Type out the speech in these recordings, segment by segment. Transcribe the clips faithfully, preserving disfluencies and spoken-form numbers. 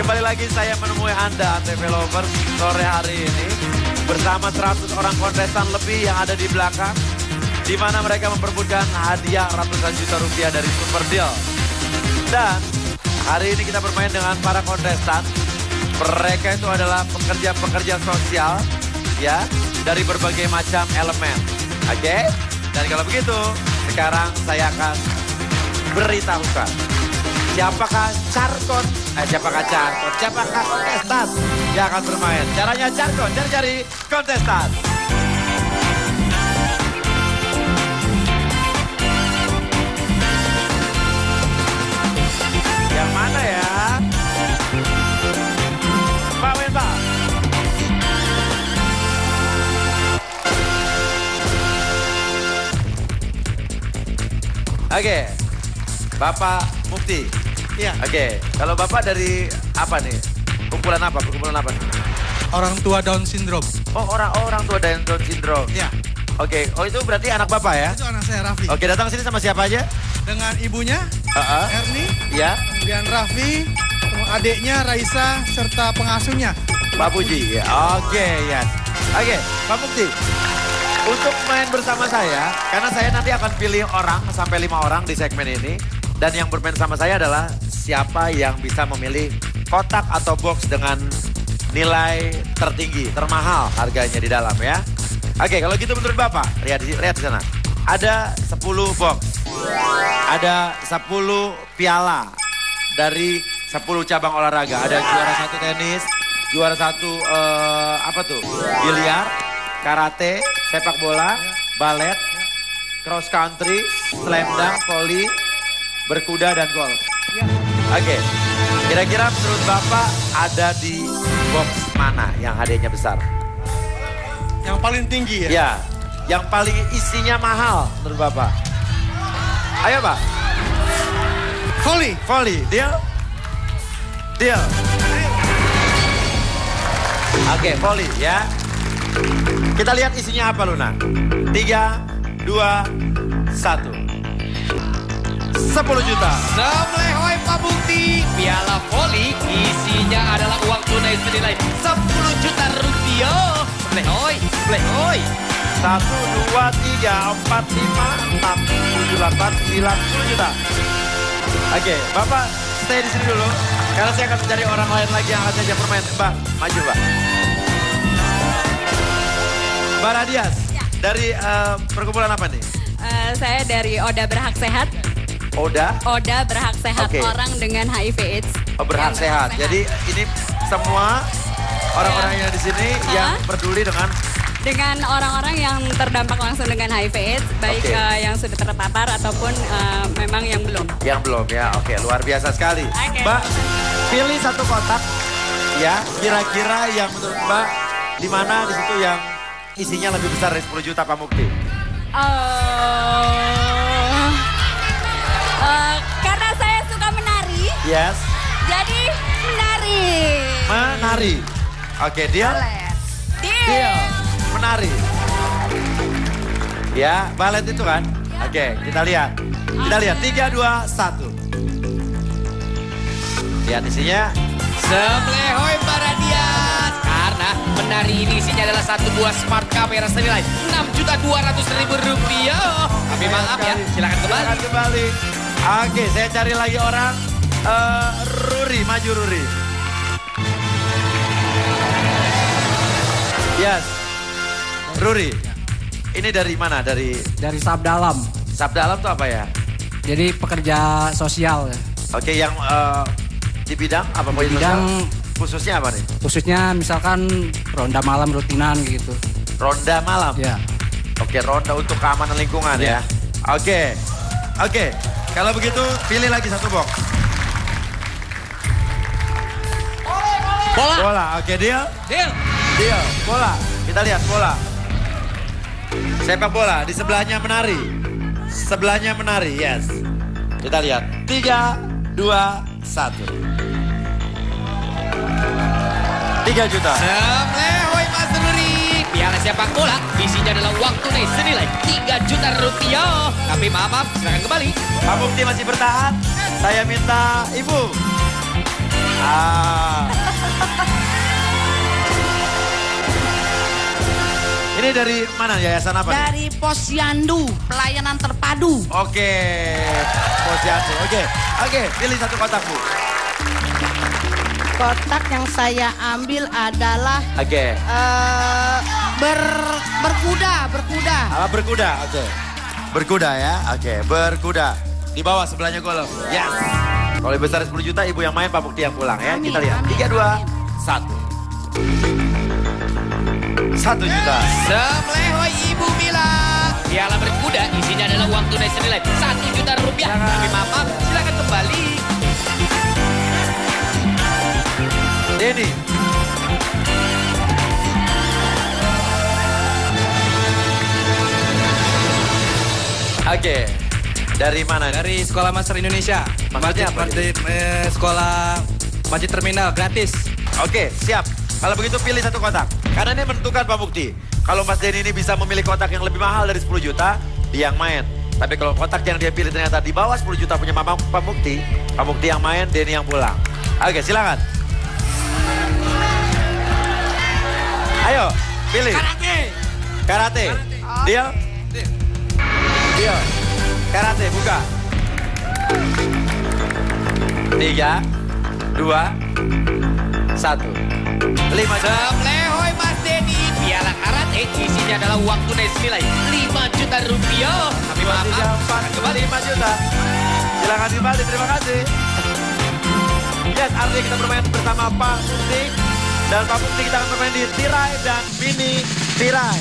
kembali lagi saya menemui Anda, T V Lovers, sore hari ini. Bersama seratus orang kontestan lebih yang ada di belakang. Di mana mereka memperebutkan hadiah ratusan juta rupiah dari Super Deal. Dan hari ini kita bermain dengan para kontestan. Mereka itu adalah pekerja-pekerja sosial ya dari berbagai macam elemen. Oke? Okay? Dan kalau begitu, sekarang saya akan beritahukan siapakah Carkon, eh siapakah Carkon, siapakah kontestan yang akan bermain. Caranya Carkon, cari-cari kontestan. Yang mana ya? Pak Wen, Pak. Oke, Bapak Mukti. Iya. Oke, kalau Bapak dari apa nih? Kumpulan apa? Kumpulan apa nih? Orang tua Down Syndrome. Oh, orang orang tua Down Syndrome. Iya. Oke, oh itu berarti anak Bapak ya? Itu anak saya Raffi. Oke, datang sini sama siapa aja? Dengan ibunya, Uh-uh. Erni, Ya, kemudian Raffi, adiknya Raisa, serta pengasuhnya. Pak Puji. Ya. Oke, ya. Oke, Pak Mukti. Untuk main bersama saya, karena saya nanti akan pilih orang sampai lima orang di segmen ini. Dan yang bermain sama saya adalah siapa yang bisa memilih kotak atau box dengan nilai tertinggi, termahal harganya di dalam ya. Oke, kalau gitu menurut Bapak, lihat di, lihat di sana. Ada sepuluh box, ada sepuluh piala dari sepuluh cabang olahraga. Ada juara satu tenis, juara satu uh, apa tuh? Biliar, karate, sepak bola, balet, cross country, slam dunk, volley, berkuda dan golf. Oke, kira-kira menurut Bapak ada di box mana yang hadiahnya besar? Yang paling tinggi ya? Ya, yang paling isinya mahal menurut Bapak. Ayo Pak. Volley. Volley, deal? Deal. Oke, volley ya. Kita lihat isinya apa Luna. Tiga, dua, satu. Sepuluh juta. Semlehoi Pak Bukti, piala voli isinya adalah uang tunai senilai sepuluh juta rupiah. Semlehoi, semlehoi. Satu, dua, tiga, empat, lima, enam, tujuh, delapan, sembilan, sepuluh juta. Oke, Bapak stay di sini dulu. Karena saya akan mencari orang lain lagi yang akan saja bermain. Mbak, maju Mbak. Mbak Radias, Ya. dari uh, perkumpulan apa nih? Eh, saya dari Oda Berhak Sehat. Oda? Oda Berhak Sehat, Oke. orang dengan H I V AIDS. Oh, berhak Yang sehat. Jadi ini semua orang-orang Ya. yang di sini Hah? yang peduli dengan Dengan orang-orang yang terdampak langsung dengan H I V AIDS, baik Oke. eh, yang sudah terpapar ataupun eh, memang yang belum. yang belum ya. Oke, luar biasa sekali. Oke. Mbak, pilih satu kotak ya. Kira-kira yang menurut Mbak di mana di situ yang isinya lebih besar dari sepuluh juta Pak Mukti? Eh, eh, karena saya suka menari, Yes. jadi menari. Menari. Oke, deal? Deal. Deal. Menari. Ya, balet itu kan? Oke, kita lihat. Kita lihat. Tiga, dua, satu. Lihat isinya. Semlehoi Pak Radias, karena menari ini isinya adalah satu buah smart kamera senilai enam juta dua ratus ribu rupiah. Tapi maaf ya, silakan kembali. Silakan kembali. Oke, saya cari lagi orang. Eh, Ruri, maju Ruri. Yes. Ruri. Ini dari mana? Dari Dari Sabdalam. Sabdalam tuh apa ya? Jadi pekerja sosial ya. Oke, yang eh, di bidang apa? Di bidang khususnya apa nih? khususnya misalkan ronda malam rutinan gitu. Ronda malam. Ya. Oke, ronda untuk keamanan lingkungan ya. Oke. Oke. Kalau begitu pilih lagi satu box. Bola, Bola. Oke, deal. deal. Deal. Bola. Kita lihat bola. Sepak bola. Di sebelahnya menari. Sebelahnya menari. Yes. Kita lihat. Tiga, dua, satu. Tiga juta. Semlehoi Mas Ruri, piala sepak bola isinya adalah uang tunai senilai tiga juta rupiah. Tapi maaf, maaf, silakan kembali. Pak Mukti masih bertahan. Saya minta Ibu. Ah. Ini dari mana, yayasan apa nih? Dari Posyandu, pelayanan terpadu. Oke, Posyandu. Oke, oke, pilih satu kotak, Bu. Kotak yang saya ambil adalah Oke. eh, ber, berkuda, berkuda. Apa berkuda? Oke. Berkuda ya, oke, berkuda. Di bawah sebelahnya golf. Yes. Kalau lebih besar sepuluh juta, ibu yang main, Pak Mukti yang pulang ya. Amin, Kita lihat. amin, Tiga, dua, amin. satu. Satu juta. Semlehoi Ibu Mila. Piala berkuda isinya adalah uang tunai senilai satu juta rupiah. Tapi maaf, maaf, silakan kembali. Denny. Oke. Dari mana? nih? Dari Sekolah Master Indonesia. Maksudnya apa Masjid, eh, sekolah Masjid Terminal gratis. Oke, siap. Kalau begitu pilih satu kotak. Karena ini menentukan Pak Mukti. Kalau Mas Denny ini bisa memilih kotak yang lebih mahal dari sepuluh juta, dia yang main. Tapi kalau kotak yang dia pilih ternyata di bawah sepuluh juta punya Mama Pak Mukti, Pak Mukti yang main, Denny yang pulang. Oke, silakan. Ayo, pilih. Karate. Karate. Deal? Deal. Karate, buka. Tiga, dua, satu. Lima juta. Semlehoi Mas Denny. Piala karate isinya adalah uang tunai senilai lima juta rupiah. Tapi maaf, Tiga, maaf, empat, silakan kembali. lima juta. Silakan kembali, terima kasih. Yes, artinya kita bermain bersama Pak Mukti. Dan Pak Mukti kita akan bermain di tirai dan mini tirai.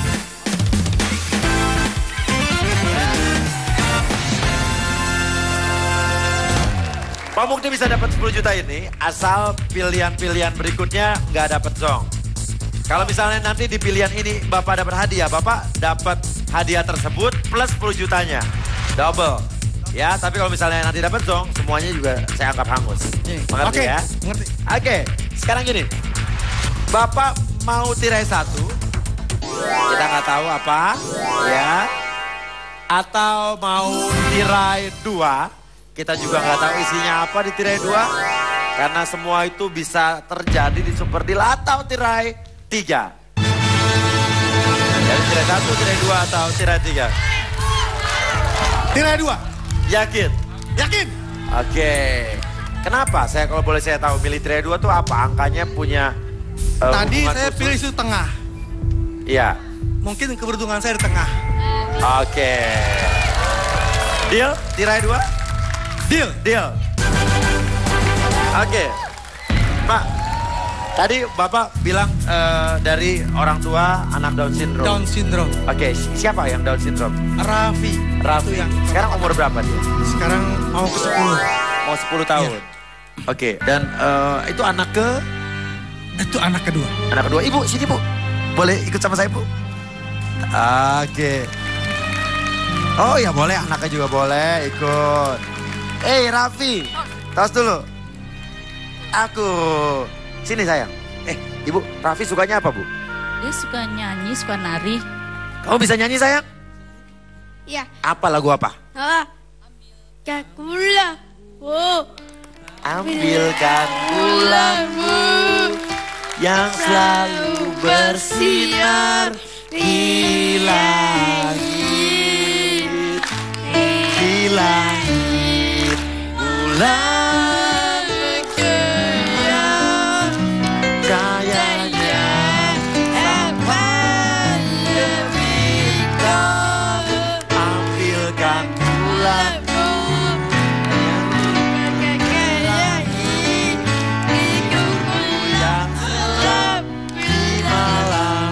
Pak Mukti bisa dapat sepuluh juta ini asal pilihan-pilihan berikutnya nggak dapat zong. Kalau misalnya nanti di pilihan ini Bapak dapat hadiah, Bapak dapat hadiah tersebut plus sepuluh jutanya. Double. Ya, tapi kalau misalnya nanti dapat zong, semuanya juga saya anggap hangus. Mengerti Oke, ya? ngerti. Oke, sekarang gini. Bapak mau tirai satu, kita nggak tahu apa, ya. Atau mau tirai dua, kita juga nggak tahu isinya apa di tirai dua. Karena semua itu bisa terjadi di super deal atau tirai tiga. Jadi tirai satu, tirai dua, atau tirai tiga. Tirai dua. Yakin? Yakin? Oke. Kenapa? Saya kalau boleh saya tahu milih tirai dua tuh apa? Angkanya punya uh, Tadi hubungan saya khusus? pilih itu tengah. Iya. Mungkin keberuntungan saya di tengah. Oke. Deal? Tirai dua? Deal. Deal. Oke. Pak, tadi Bapak bilang eh, dari orang tua anak Down syndrome. Down syndrome. Oke, si- siapa yang Down syndrome? Raffi. Raffi. Itu yang Sekarang umur berapa dia? sekarang mau ke sepuluh. Mau sepuluh tahun. Oke, dan eh, itu anak ke Itu anak kedua. anak kedua. Ibu, sini Bu. Boleh ikut sama saya Bu? Oke. Oh ya boleh, anaknya juga boleh ikut. Eh Raffi, tos dulu. Aku. Sini sayang. Eh Ibu, Raffi sukanya apa Bu? Dia suka nyanyi, suka nari. Kamu bisa nyanyi sayang? Ya. Apa lagu apa? Ah. Kakula. Oh. Ambilkan bulanmu yang selalu bersinar di langit, di langit bulan berkilau, cahayanya akan lebih kau. Ambilkan bulanmu yang gelap di malam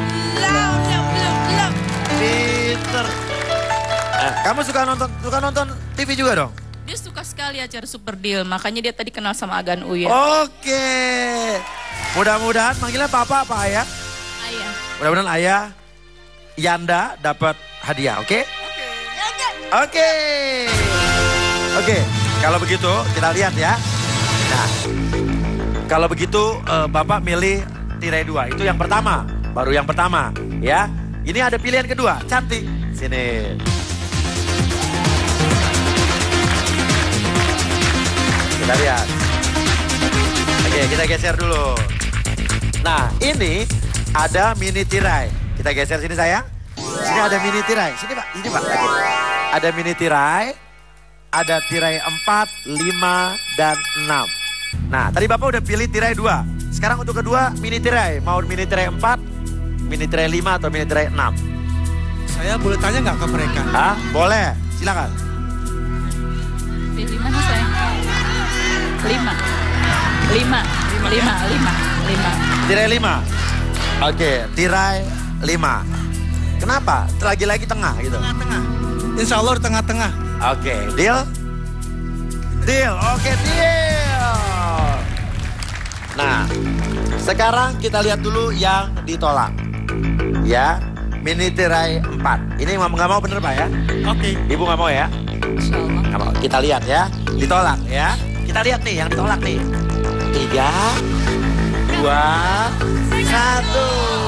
Peter. Eh, kamu suka nonton suka nonton T V juga dong? Dia suka sekali acara Super Deal, makanya dia tadi kenal sama Agan Uya. Oke. Mudah-mudahan manggilnya papa apa ayah? Ayah. Mudah-mudahan ayah Yanda dapat hadiah, oke? Oke. Oke, kalau begitu kita lihat ya. Nah, kalau begitu eh, Bapak milih tirai dua, itu yang pertama. Baru yang pertama, ya. Ini ada pilihan kedua, cantik. Sini. Kita lihat. Oke, kita geser dulu. Nah, ini ada mini tirai. Kita geser sini sayang. Sini ada mini tirai. Sini Pak, sini Pak. Oke. Ada mini tirai. Ada tirai empat, lima, dan enam. Nah, tadi Bapak udah pilih tirai dua. Sekarang untuk kedua, mini tirai. Mau mini tirai empat, mini tirai lima, atau mini tirai enam? Saya boleh tanya nggak ke mereka? Hah? Boleh, silakan. Pilih mana saya? Lima. Lima. Lima. Lima. Lima. Tirai lima. Oke, tirai lima. Kenapa? Lagi-lagi tengah gitu. Tengah-tengah. Insya Allah di tengah-tengah. Oke, deal? Deal, oke deal. Nah, sekarang kita lihat dulu yang ditolak. Ya, mini tirai empat. Ini mau nggak mau bener Pak ya? Oke. Ibu nggak mau ya? Insya Allah. Nggak mau. Kita lihat ya, ditolak ya. Kita lihat nih yang ditolak nih. Tiga, dua, satu.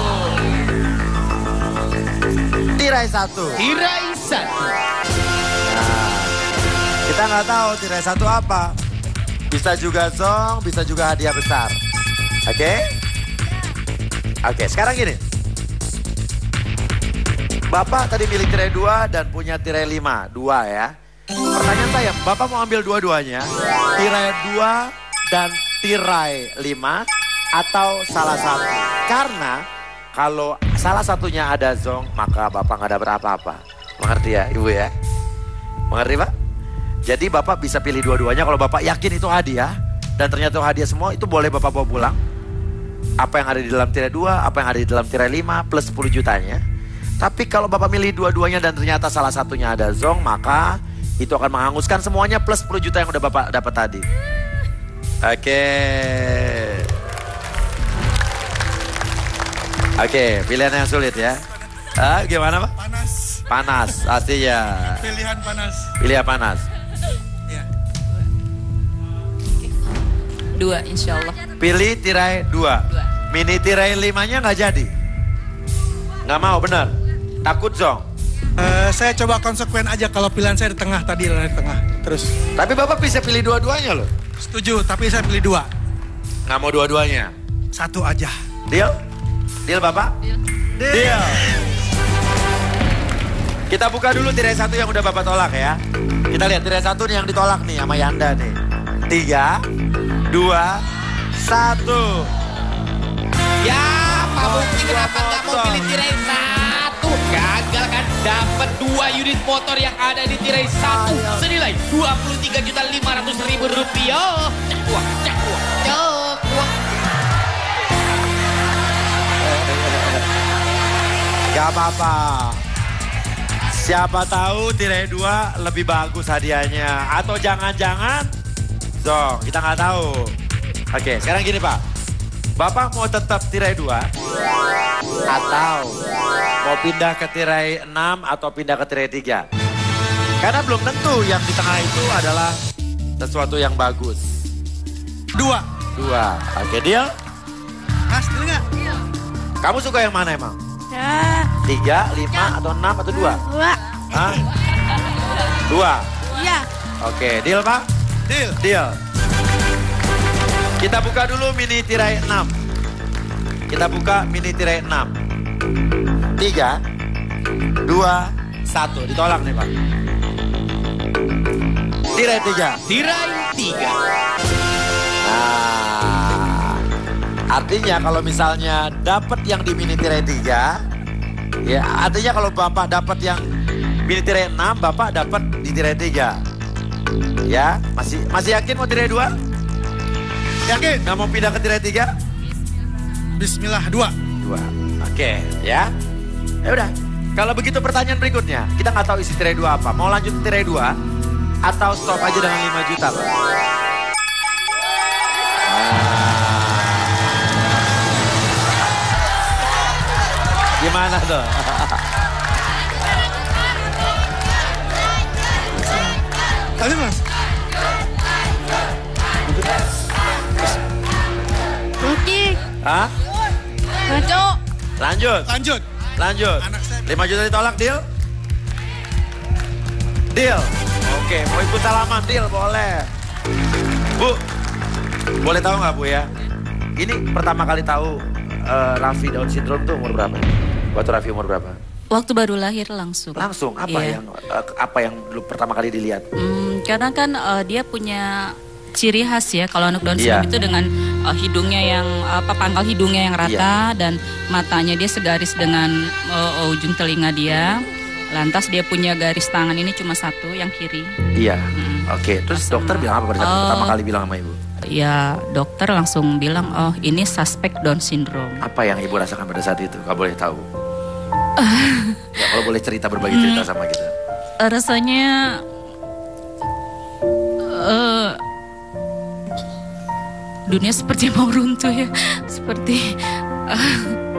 Tirai satu. Tirai satu. Nah, kita nggak tahu tirai satu apa. Bisa juga zong, bisa juga hadiah besar. Oke? Oke, sekarang gini. Bapak tadi milih tirai dua dan punya tirai lima. Dua ya. Pertanyaan saya, Bapak mau ambil dua-duanya? Tirai dua dan tirai lima atau salah satu? Karena kalau salah satunya ada zong, maka Bapak nggak dapat apa-apa. Mengerti ya Ibu ya? Mengerti Pak? Jadi Bapak bisa pilih dua-duanya kalau Bapak yakin itu hadiah. Dan ternyata itu hadiah semua, itu boleh Bapak bawa pulang. Apa yang ada di dalam tirai dua, apa yang ada di dalam tirai lima, plus sepuluh jutanya. Tapi kalau Bapak milih dua-duanya dan ternyata salah satunya ada zong, maka itu akan menghanguskan semuanya plus sepuluh juta yang udah Bapak dapat tadi. Oke. Oke, pilihan yang sulit ya. Ah, gimana Pak? Panas. Panas, artinya. Pilihan panas. Pilihan panas. Ya. Dua insya Allah. Pilih tirai dua. Dua. Mini tirai limanya nggak jadi. Nggak mau, benar. Takut zong. Eh, saya coba konsekuen aja kalau pilihan saya di tengah tadi di tengah. Terus. Tapi Bapak bisa pilih dua-duanya loh. Setuju, tapi saya pilih dua. Nggak mau dua-duanya. Satu aja. Deal? Deal Bapak? Deal. Deal. Kita buka dulu tirai satu yang udah Bapak tolak ya. Kita lihat tirai satu nih yang ditolak nih sama Yanda nih. Tiga, dua, satu. Ya, Pak Mukti kenapa nggak mau pilih tirai satu? Gagal kan? Dapat dua unit motor yang ada di tirai satu senilai dua puluh tiga juta lima ratus ribu rupiah. Cek uang, cek uang, cek uang. Gak apa-apa. Siapa tahu tirai dua lebih bagus hadiahnya. Atau jangan-jangan zong, kita nggak tahu. Oke, sekarang gini Pak. Bapak mau tetap tirai dua atau mau pindah ke tirai enam atau pindah ke tirai tiga? Karena belum tentu yang di tengah itu adalah sesuatu yang bagus. Dua. Dua. Oke, deal? Mas, deal nggak? Kamu suka yang mana emang? Ya. Tiga, lima, atau enam, atau dua? Dua. Hah? Dua. Iya. Oke, deal Pak? Deal. Deal. Kita buka dulu mini tirai enam. Kita buka mini tirai enam. Tiga, dua, satu. Ditolak nih Pak. Tirai tiga. Tirai tiga. Nah, artinya kalau misalnya dapat yang di mini tirai tiga, ya artinya kalau Bapak dapat yang mini tirai enam, Bapak dapat di tirai tiga. Ya, masih masih yakin mau tirai dua? Yakin? Nggak mau pindah ke tirai tiga? Bismillah, dua. Dua. Oke, ya. Ya udah. Kalau begitu pertanyaan berikutnya, kita nggak tahu isi tirai dua apa. Mau lanjut tirai dua atau stop aja dengan lima juta, Pak? Gimana tuh? Tadi Mas. Mungkin. Hah? Masuk. Lanjut. Lanjut. Lanjut. Anak saya. lima juta ditolak, deal? Deal. Oke, mau ikut salaman, deal boleh. Bu, Boleh tahu nggak Bu ya? Ini pertama kali tahu uh, Raffi Down syndrome tuh umur berapa? Waktu Raffi umur berapa? Waktu baru lahir langsung. Langsung apa Iya. yang uh, apa yang dulu pertama kali dilihat? Hmm, karena kan uh, dia punya ciri khas ya kalau anak Down Iya. syndrome itu dengan uh, hidungnya yang apa pangkal hidungnya yang rata dan matanya dia segaris dengan uh, ujung telinga dia. Lantas dia punya garis tangan ini cuma satu yang kiri. Iya. Hmm. Oke, terus dokter bilang apa pada saat Oh. pertama kali bilang sama Ibu? Ya dokter langsung bilang oh ini suspek Down syndrome. Apa yang Ibu rasakan pada saat itu? Kalau boleh tahu. Ya kalau boleh cerita berbagi cerita sama kita. Uh, rasanya uh, dunia seperti mau runtuh ya, seperti uh,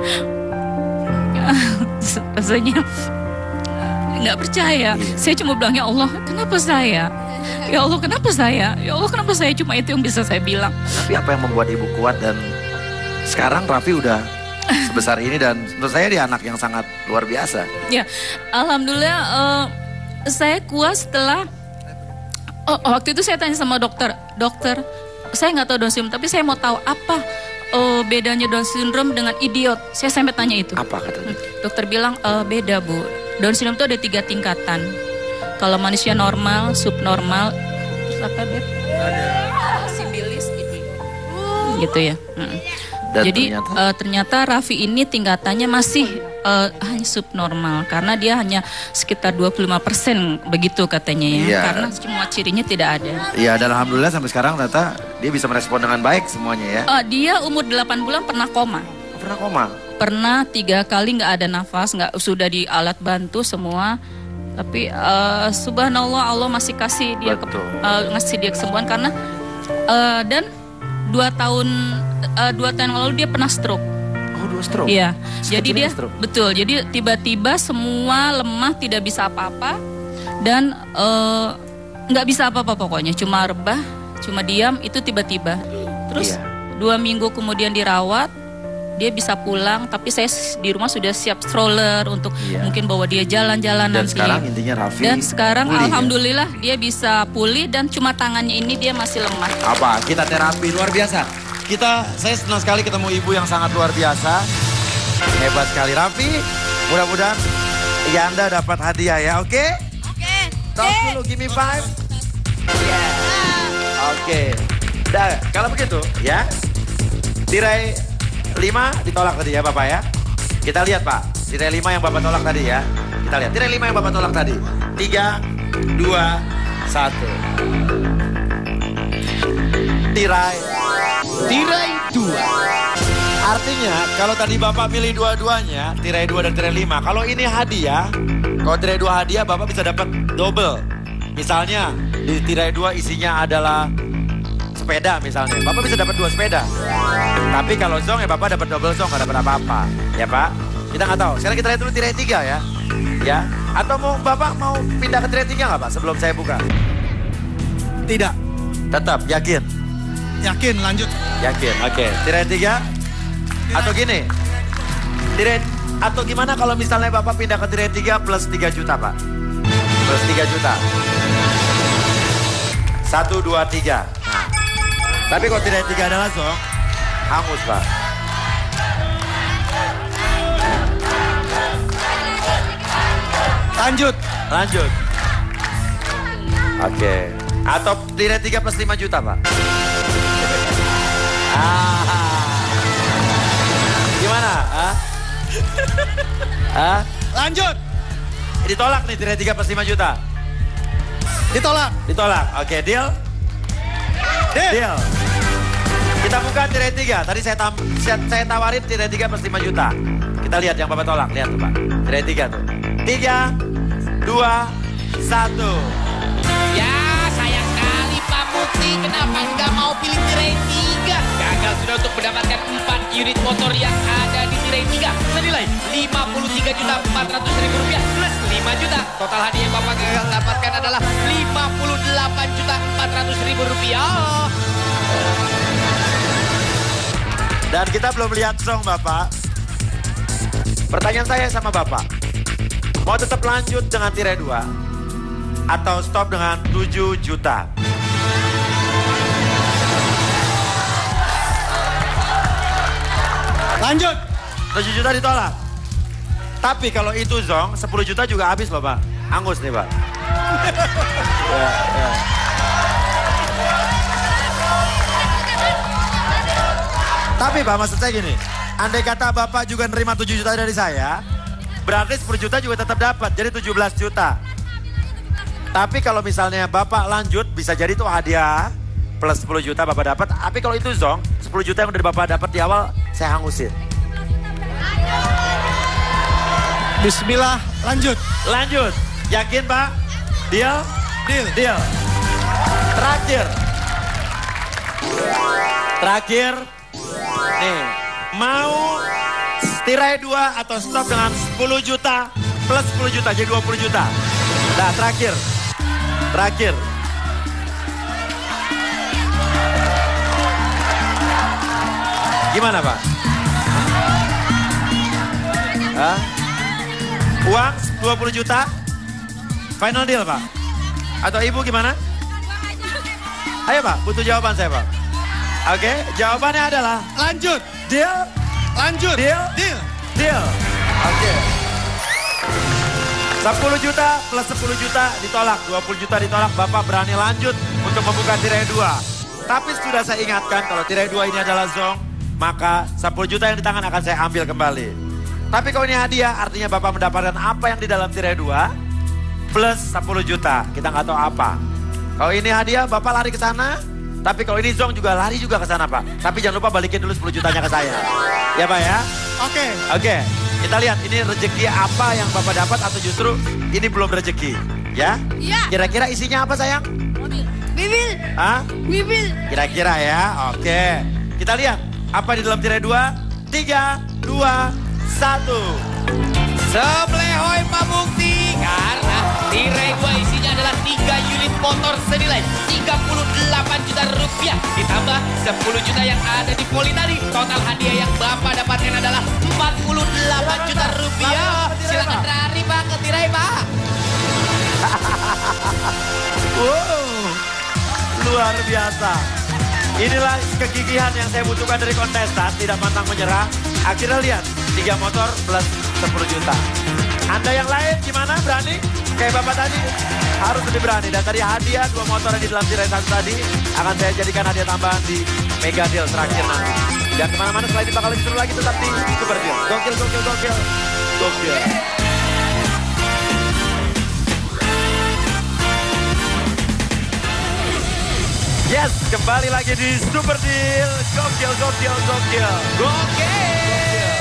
uh, rasanya nggak percaya. Saya cuma bilang ya Allah, kenapa saya? Ya Allah, kenapa saya? Ya Allah, kenapa saya? Cuma itu yang bisa saya bilang. Tapi apa yang membuat Ibu kuat dan sekarang Raffi udah sebesar ini dan menurut saya dia anak yang sangat luar biasa. Ya, alhamdulillah uh, saya kuat setelah oh, waktu itu saya tanya sama dokter, dokter, saya nggak tahu Down syndrome, tapi saya mau tahu apa uh, bedanya Down syndrome dengan idiot. Saya sampai tanya itu. Apa katanya? Dokter bilang e, beda Bu. Down syndrome itu ada tiga tingkatan. Kalau manusia normal, subnormal, terus apa Beb? Simbilis gitu. Gitu ya. Mm. Dan Jadi ternyata? ternyata, uh, ternyata Raffi ini tingkatannya masih uh, hanya subnormal karena dia hanya sekitar dua puluh lima persen begitu katanya ya. Iya. Karena semua cirinya tidak ada. Iya, dan alhamdulillah sampai sekarang ternyata dia bisa merespon dengan baik semuanya ya. Uh, dia umur delapan bulan pernah koma. Pernah koma? Pernah tiga kali nggak ada nafas, nggak sudah di alat bantu semua. Tapi uh, subhanallah Allah masih kasih dia ke, Betul. uh, ngasih dia kesembuhan karena uh, dan dua tahun uh, dua tahun yang lalu dia pernah stroke. Oh, dua stroke? Iya. Sekecil Jadi dia stroke? betul. Jadi tiba-tiba semua lemah, tidak bisa apa-apa dan uh, nggak bisa apa-apa pokoknya. Cuma rebah, cuma diam itu tiba-tiba. Terus Iya. dua minggu kemudian dirawat. Dia bisa pulang, tapi saya di rumah sudah siap stroller untuk Iya. mungkin bawa dia jalan-jalan Dan nanti. sekarang intinya Raffi Dan sekarang pulih, ya? alhamdulillah dia bisa pulih dan cuma tangannya ini dia masih lemah. Apa? Kita terapi luar biasa. Kita, saya senang sekali ketemu ibu yang sangat luar biasa. Hebat sekali Raffi. Mudah-mudahan ya Anda dapat hadiah ya, oke? Oke. Talk dulu, give me five. Yeah. Oke. Dah, kalau begitu ya. Tirai lima ditolak tadi ya Bapak ya. Kita lihat Pak. Tirai lima yang Bapak tolak tadi ya. Kita lihat. Tirai lima yang Bapak tolak tadi. Tiga, dua, satu. Tirai. Tirai dua. Artinya kalau tadi Bapak pilih dua-duanya, tirai dua dan tirai lima. Kalau ini hadiah, kalau tirai dua hadiah Bapak bisa dapat double. Misalnya di tirai dua isinya adalah sepeda misalnya. Bapak bisa dapat dua sepeda. Tapi kalau zong ya Bapak dapat double zong, nggak dapat apa-apa. Ya Pak, kita nggak tahu. Sekarang kita lihat dulu tirai tiga ya. Ya, atau mau Bapak mau pindah ke tirai tiga nggak Pak sebelum saya buka? Tidak. Tetap yakin? Yakin lanjut. Yakin, oke. Tirai tiga? Atau gini? Tirai, atau gimana kalau misalnya Bapak pindah ke tirai tiga plus tiga juta Pak? Plus tiga juta. Satu, dua, tiga. Nah. Tapi kalau tirai tiga adalah zong, hangus Pak. Lanjut. Lanjut. Oke. Atau tirai tiga plus lima juta Pak? Ah. Gimana? Ah? Ah? Lanjut. Ditolak nih tirai tiga plus lima juta. Ditolak. Ditolak. Oke, deal? Deal. Deal. Kita buka tirai tiga. Tadi saya, tam saya, saya tawarin tirai tiga plus lima juta. Kita lihat yang Bapak tolak. Lihat tuh Pak. Tirai tiga tuh. Tiga, dua, satu. Ya sayang sekali Pak Mukti, kenapa nggak mau pilih tirai tiga? Gagal sudah untuk mendapatkan empat unit motor yang ada di tirai tiga senilai lima puluh tiga juta empat ratus ribu rupiah plus lima juta. Total hadiah yang Bapak gagal dapatkan adalah lima puluh delapan juta empat ratus ribu rupiah. Dan kita belum lihat song Bapak. Pertanyaan saya sama Bapak. Mau tetap lanjut dengan tirai dua? Atau stop dengan tujuh juta? Lanjut. tujuh juta ditolak. Tapi kalau itu Zong, sepuluh juta juga habis loh Pak. Angus nih Pak. Ya, ya. Tapi Pak, maksud saya gini. Andai kata Bapak juga nerima tujuh juta dari saya, berarti sepuluh juta juga tetap dapat. Jadi tujuh belas juta. Tapi kalau misalnya Bapak lanjut, bisa jadi tuh hadiah plus sepuluh juta Bapak dapat. Tapi kalau itu Zong, sepuluh juta yang udah Bapak dapat di awal, saya hangusin. Bismillah, lanjut. Lanjut. Yakin Pak? Deal? Deal. Deal. Terakhir. Terakhir. Nih. Mau tirai dua atau stop dengan sepuluh juta plus sepuluh juta jadi dua puluh juta. Nah terakhir. Terakhir. Gimana Pak? Hah? Uang dua puluh juta? Final deal Pak? Atau Ibu gimana? Ayo Pak, butuh jawaban saya Pak. Oke, jawabannya adalah Lanjut. deal, Lanjut. deal, Deal. deal. Oke. sepuluh juta plus sepuluh juta ditolak, dua puluh juta ditolak, Bapak berani lanjut untuk membuka tirai dua. Tapi sudah saya ingatkan kalau tirai dua ini adalah Zong, maka sepuluh juta yang di tangan akan saya ambil kembali. Tapi kalau ini hadiah, artinya Bapak mendapatkan apa yang di dalam tirai dua plus sepuluh juta. Kita nggak tahu apa. Kalau ini hadiah, Bapak lari ke sana. Tapi kalau ini Zong juga lari juga ke sana Pak. Tapi jangan lupa balikin dulu sepuluh jutanya ke saya. Ya Pak ya? Oke. Oke. Kita lihat ini rezeki apa yang Bapak dapat atau justru ini belum rezeki. Ya? Iya. Kira-kira isinya apa sayang? Bibil. Hah? Bibil. Kira-kira ya? Oke. Kita lihat apa di dalam tirai dua. Tiga, dua, satu. Semlehoy Pak Mukti. Karena tirai dua isinya adalah tiga unit motor senilai tiga puluh delapan juta rupiah. Ditambah sepuluh juta yang ada di poli tadi. Total hadiah yang Bapak dapatkan adalah empat puluh delapan juta rupiah. Silakan lari Pak ke tirai Pak. Wow, luar biasa. Inilah kegigihan yang saya butuhkan dari kontestan, tidak pantang menyerah. Akhirnya lihat, tiga motor plus sepuluh juta. Anda yang lain gimana, berani? Kayak Bapak tadi, harus lebih berani. Dan tadi hadiah dua motor yang di dalam tirai satu tadi, akan saya jadikan hadiah tambahan di Mega Deal terakhir nanti. Dan kemana-mana setelah ini bakal lebih seru lagi, tetap di Super Deal. Gokil, gokil, gokil. Gokil. Yes, kembali lagi di Super Deal. Gokil, gokil, gokil. Gokil.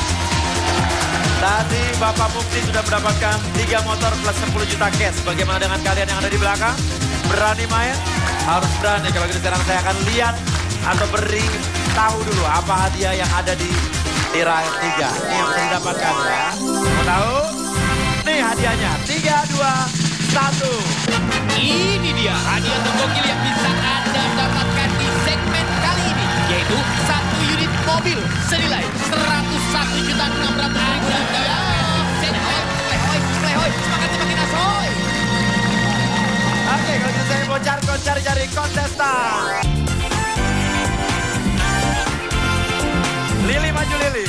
Tadi Bapak Mukti sudah mendapatkan tiga motor plus sepuluh juta cash. Bagaimana dengan kalian yang ada di belakang? Berani main? Harus berani. Kalau gitu sekarang saya akan lihat atau beri tahu dulu apa hadiah yang ada di tirai tiga. Ini yang bisa didapatkan ya. Mau tahu? Nih hadiahnya. Tiga, dua, satu. Ini dia hadiah tergokil yang bisa Anda dapatkan di segmen kali ini. Yaitu satu unit mobil senilai seratus satu juta enam ratus ribu rupiah. Senilai, lehoy, lehoy, semangat semakin asoy. Oke, kalau gitu saya mau cari-cari kontestan. Lili maju Lili.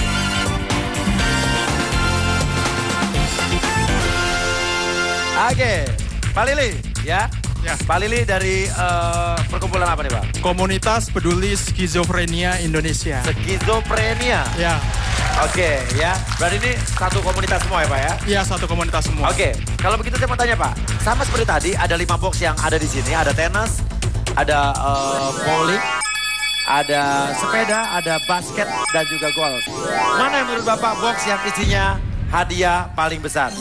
Oke, Pak Lili ya. Ya. Pak Lili dari uh, perkumpulan apa nih Pak? Komunitas Peduli Skizofrenia Indonesia. Skizofrenia. Ya. Oke ya, berarti ini satu komunitas semua ya Pak ya? Iya, satu komunitas semua. Oke, kalau begitu saya mau tanya Pak, sama seperti tadi ada lima box yang ada di sini, ada tenis, ada uh, bowling, ada sepeda, ada basket dan juga golf. Mana yang menurut Bapak box yang isinya hadiah paling besar?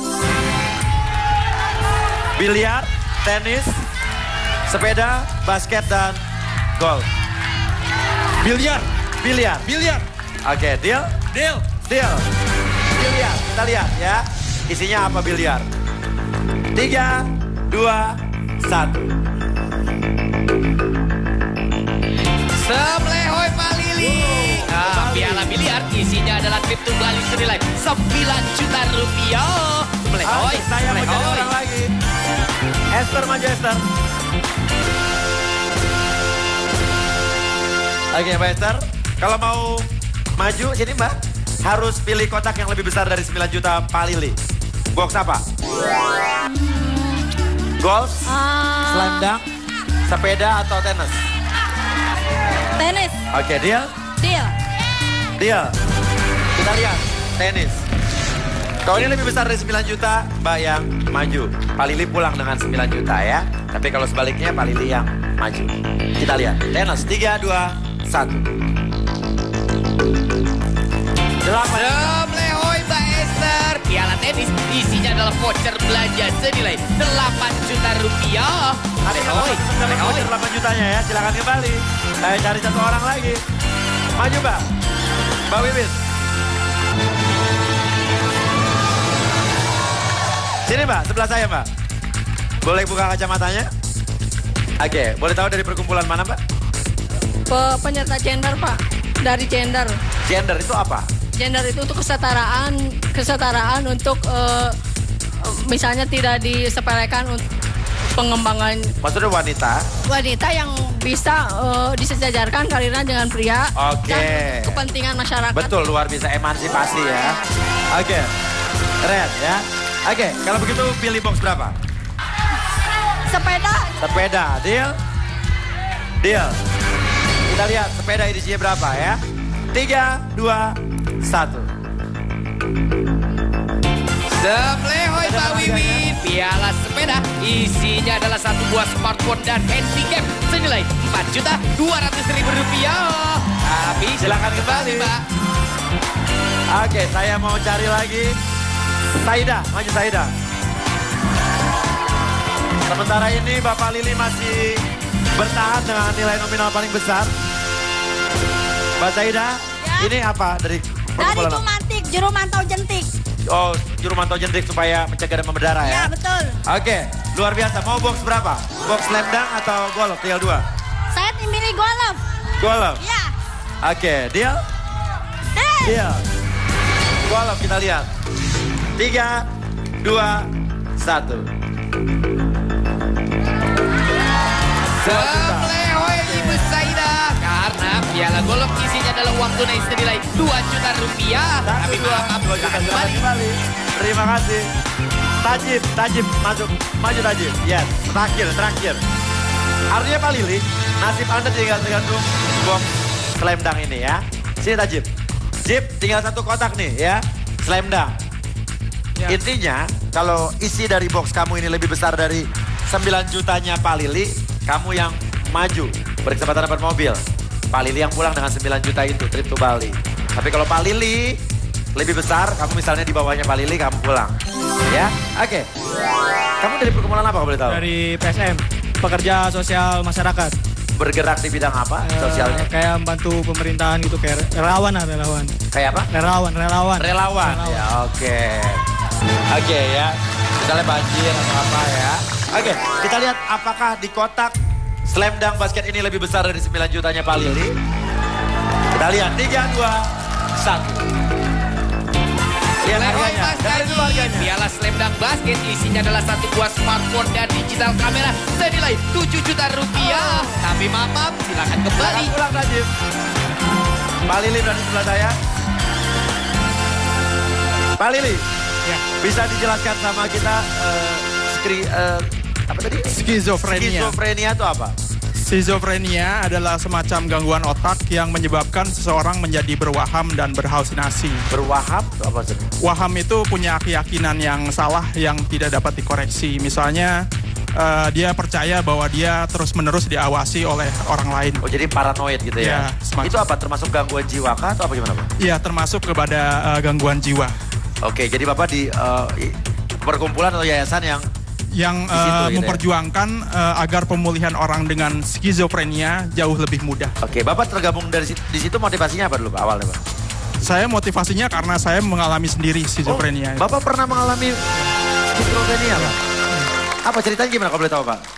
Biliar, tenis, sepeda, basket dan golf. Biliar. Biliar. Biliar. Oke, deal? Deal. Deal. Biliar, kita lihat ya. Isinya apa biliar? Tiga, dua, satu. Semlehoy Pak Lili. Nah, piala biliar isinya adalah trip to Bali senilai sembilan juta rupiah. Semlehoy, Oke, saya mau jadi semlehoy. orang lagi. Esther maju Esther. Oke Mbak Esther, kalau mau maju sini Mbak. Harus pilih kotak yang lebih besar dari sembilan juta Pak Lili. Box apa? Golf, Ah, slam dunk, sepeda atau tenis? tenis. Oke, deal? Deal. Deal. Kita lihat, tenis. Kalau ini lebih besar dari sembilan juta, Mbak yang maju. Pak Lili pulang dengan sembilan juta ya. Tapi kalau sebaliknya, Pak Lili yang maju. Kita lihat, tenis. tiga, dua, satu. Delapan. Semlehoi Mbak Esther. Piala tenis isinya adalah voucher belanja senilai delapan juta rupiah. Tapi kalau Semlehoi, dapat semlehoi. voucher delapan jutanya ya, silakan kembali. Saya cari satu orang lagi. Maju Mbak. Mbak Wiwin. Sini Mbak, sebelah saya Mbak. Boleh buka kacamatanya? Oke, boleh tahu dari perkumpulan mana Mbak? Pe- penyerta gender, Pak. Dari gender. Gender itu apa? Gender itu untuk kesetaraan, kesetaraan untuk eh, misalnya tidak disepelekan untuk pengembangan Maksudnya wanita? wanita yang bisa eh, disejajarkan karirnya dengan pria. Oke. Dan kepentingan masyarakat. Betul, luar biasa emansipasi ya. Oke, keren ya. Oke, kalau begitu pilih box berapa? Sepeda. Sepeda, deal? Deal. Kita lihat sepeda edisinya berapa ya. Tiga, dua, satu. Semlehoi Mbak Wiwin. Piala sepeda isinya adalah satu buah smartphone dan handicap senilai empat juta dua ratus ribu rupiah. Tapi silakan kembali Mbak. Oke, saya mau cari lagi. Saida, maju Saida. Sementara ini Bapak Lili masih bertahan dengan nilai nominal paling besar. Mbak Saida, Ya. ini apa dari Dari perkumpulan apa? Jumantik, juru mantau jentik. Oh, juru mantau jentik supaya mencegah demam berdarah ya? Ya, betul. Oke, luar biasa. Mau box berapa? Box slam dunk atau golf? Tinggal dua. Saya milih golf. Golf. Ya. Oke, deal? Deal. Deal. Golf kita lihat. Tiga, dua, satu. Semlehoi Ibu Saida. Karena piala golf isinya adalah uang tunai senilai dua juta rupiah. Satu, Tapi dua, maaf, dua juta silakan silakan kembali. kembali. Terima kasih. Tajib, Tajib, masuk. Maju Tajib. Yes, terakhir, terakhir. Artinya Pak Lili, nasib Anda tinggal tergantung box slam dunk ini ya. Sini Tajib. Jip, tinggal satu kotak nih ya. Slam dunk. Ya. Intinya, kalau isi dari box kamu ini lebih besar dari sembilan jutanya Pak Lili, kamu yang maju berkesempatan dapat mobil. Pak Lili yang pulang dengan sembilan juta itu, trip to Bali. Tapi kalau Pak Lili lebih besar, kamu misalnya di bawahnya Pak Lili, kamu pulang. Ya, oke. Kamu dari perkumpulan apa, boleh tahu? Dari P S M, pekerja sosial masyarakat. Bergerak di bidang apa, Eh, sosialnya? Kayak membantu pemerintahan gitu, kayak relawan lah, relawan. Kayak apa? Relawan, relawan. Relawan. Ya, oke. Oke ya, misalnya banjir atau apa ya. Oke, kita lihat apakah di kotak slam dunk basket ini lebih besar dari sembilan jutanya Pak Lili. Kita lihat, tiga, dua, satu. Lihat Semlehoi harganya, Mas dengerin dulu Dani. harganya. Piala Slam Dunk Basket isinya adalah satu buah smartphone dan digital kamera senilai tujuh juta rupiah. Tapi maaf, maaf, silakan kembali. Silakan pulang Najib. Pak Lili berada di sebelah saya. Pak Lili, Ya. bisa dijelaskan sama kita eh, skri, eh, apa tadi? Skizofrenia. Skizofrenia itu apa? Skizofrenia adalah semacam gangguan otak yang menyebabkan seseorang menjadi berwaham dan berhalusinasi. Berwaham itu apa maksudnya? Waham itu punya keyakinan yang salah yang tidak dapat dikoreksi. Misalnya eh, dia percaya bahwa dia terus-menerus diawasi oleh orang lain. Oh jadi paranoid gitu ya? Ya, semacam. Itu apa? Termasuk gangguan jiwa kah atau apa gimana Pak? Iya, termasuk kepada eh, gangguan jiwa. Oke, jadi Bapak di eh, i- perkumpulan atau yayasan yang Yang Di situ eh, gitu ya? memperjuangkan eh, agar pemulihan orang dengan skizofrenia jauh lebih mudah. Oke, Bapak tergabung dari situ, di situ motivasinya apa dulu Pak awalnya Pak? Saya motivasinya karena saya mengalami sendiri skizofrenia. Oh, Bapak pernah mengalami skizofrenia Pak? Apa ceritanya gimana kalau boleh tahu Pak?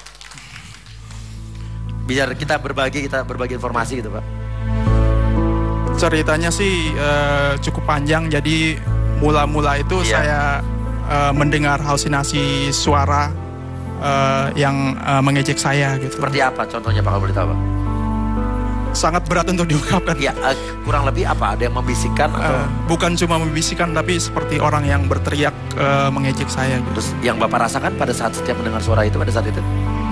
Biar kita berbagi, kita berbagi informasi gitu Pak. Ceritanya sih eh, cukup panjang, jadi mula-mula itu Iya. saya eh, mendengar halusinasi suara eh, yang eh, mengejek saya gitu. Seperti apa contohnya Pak kalau boleh tahu Pak? sangat berat untuk diungkapkan. Ya, uh, kurang lebih apa? Ada yang membisikkan atau? Uh, bukan cuma membisikkan, tapi seperti orang yang berteriak uh, mengejek saya. Gitu. Terus yang Bapak rasakan pada saat setiap mendengar suara itu, pada saat itu?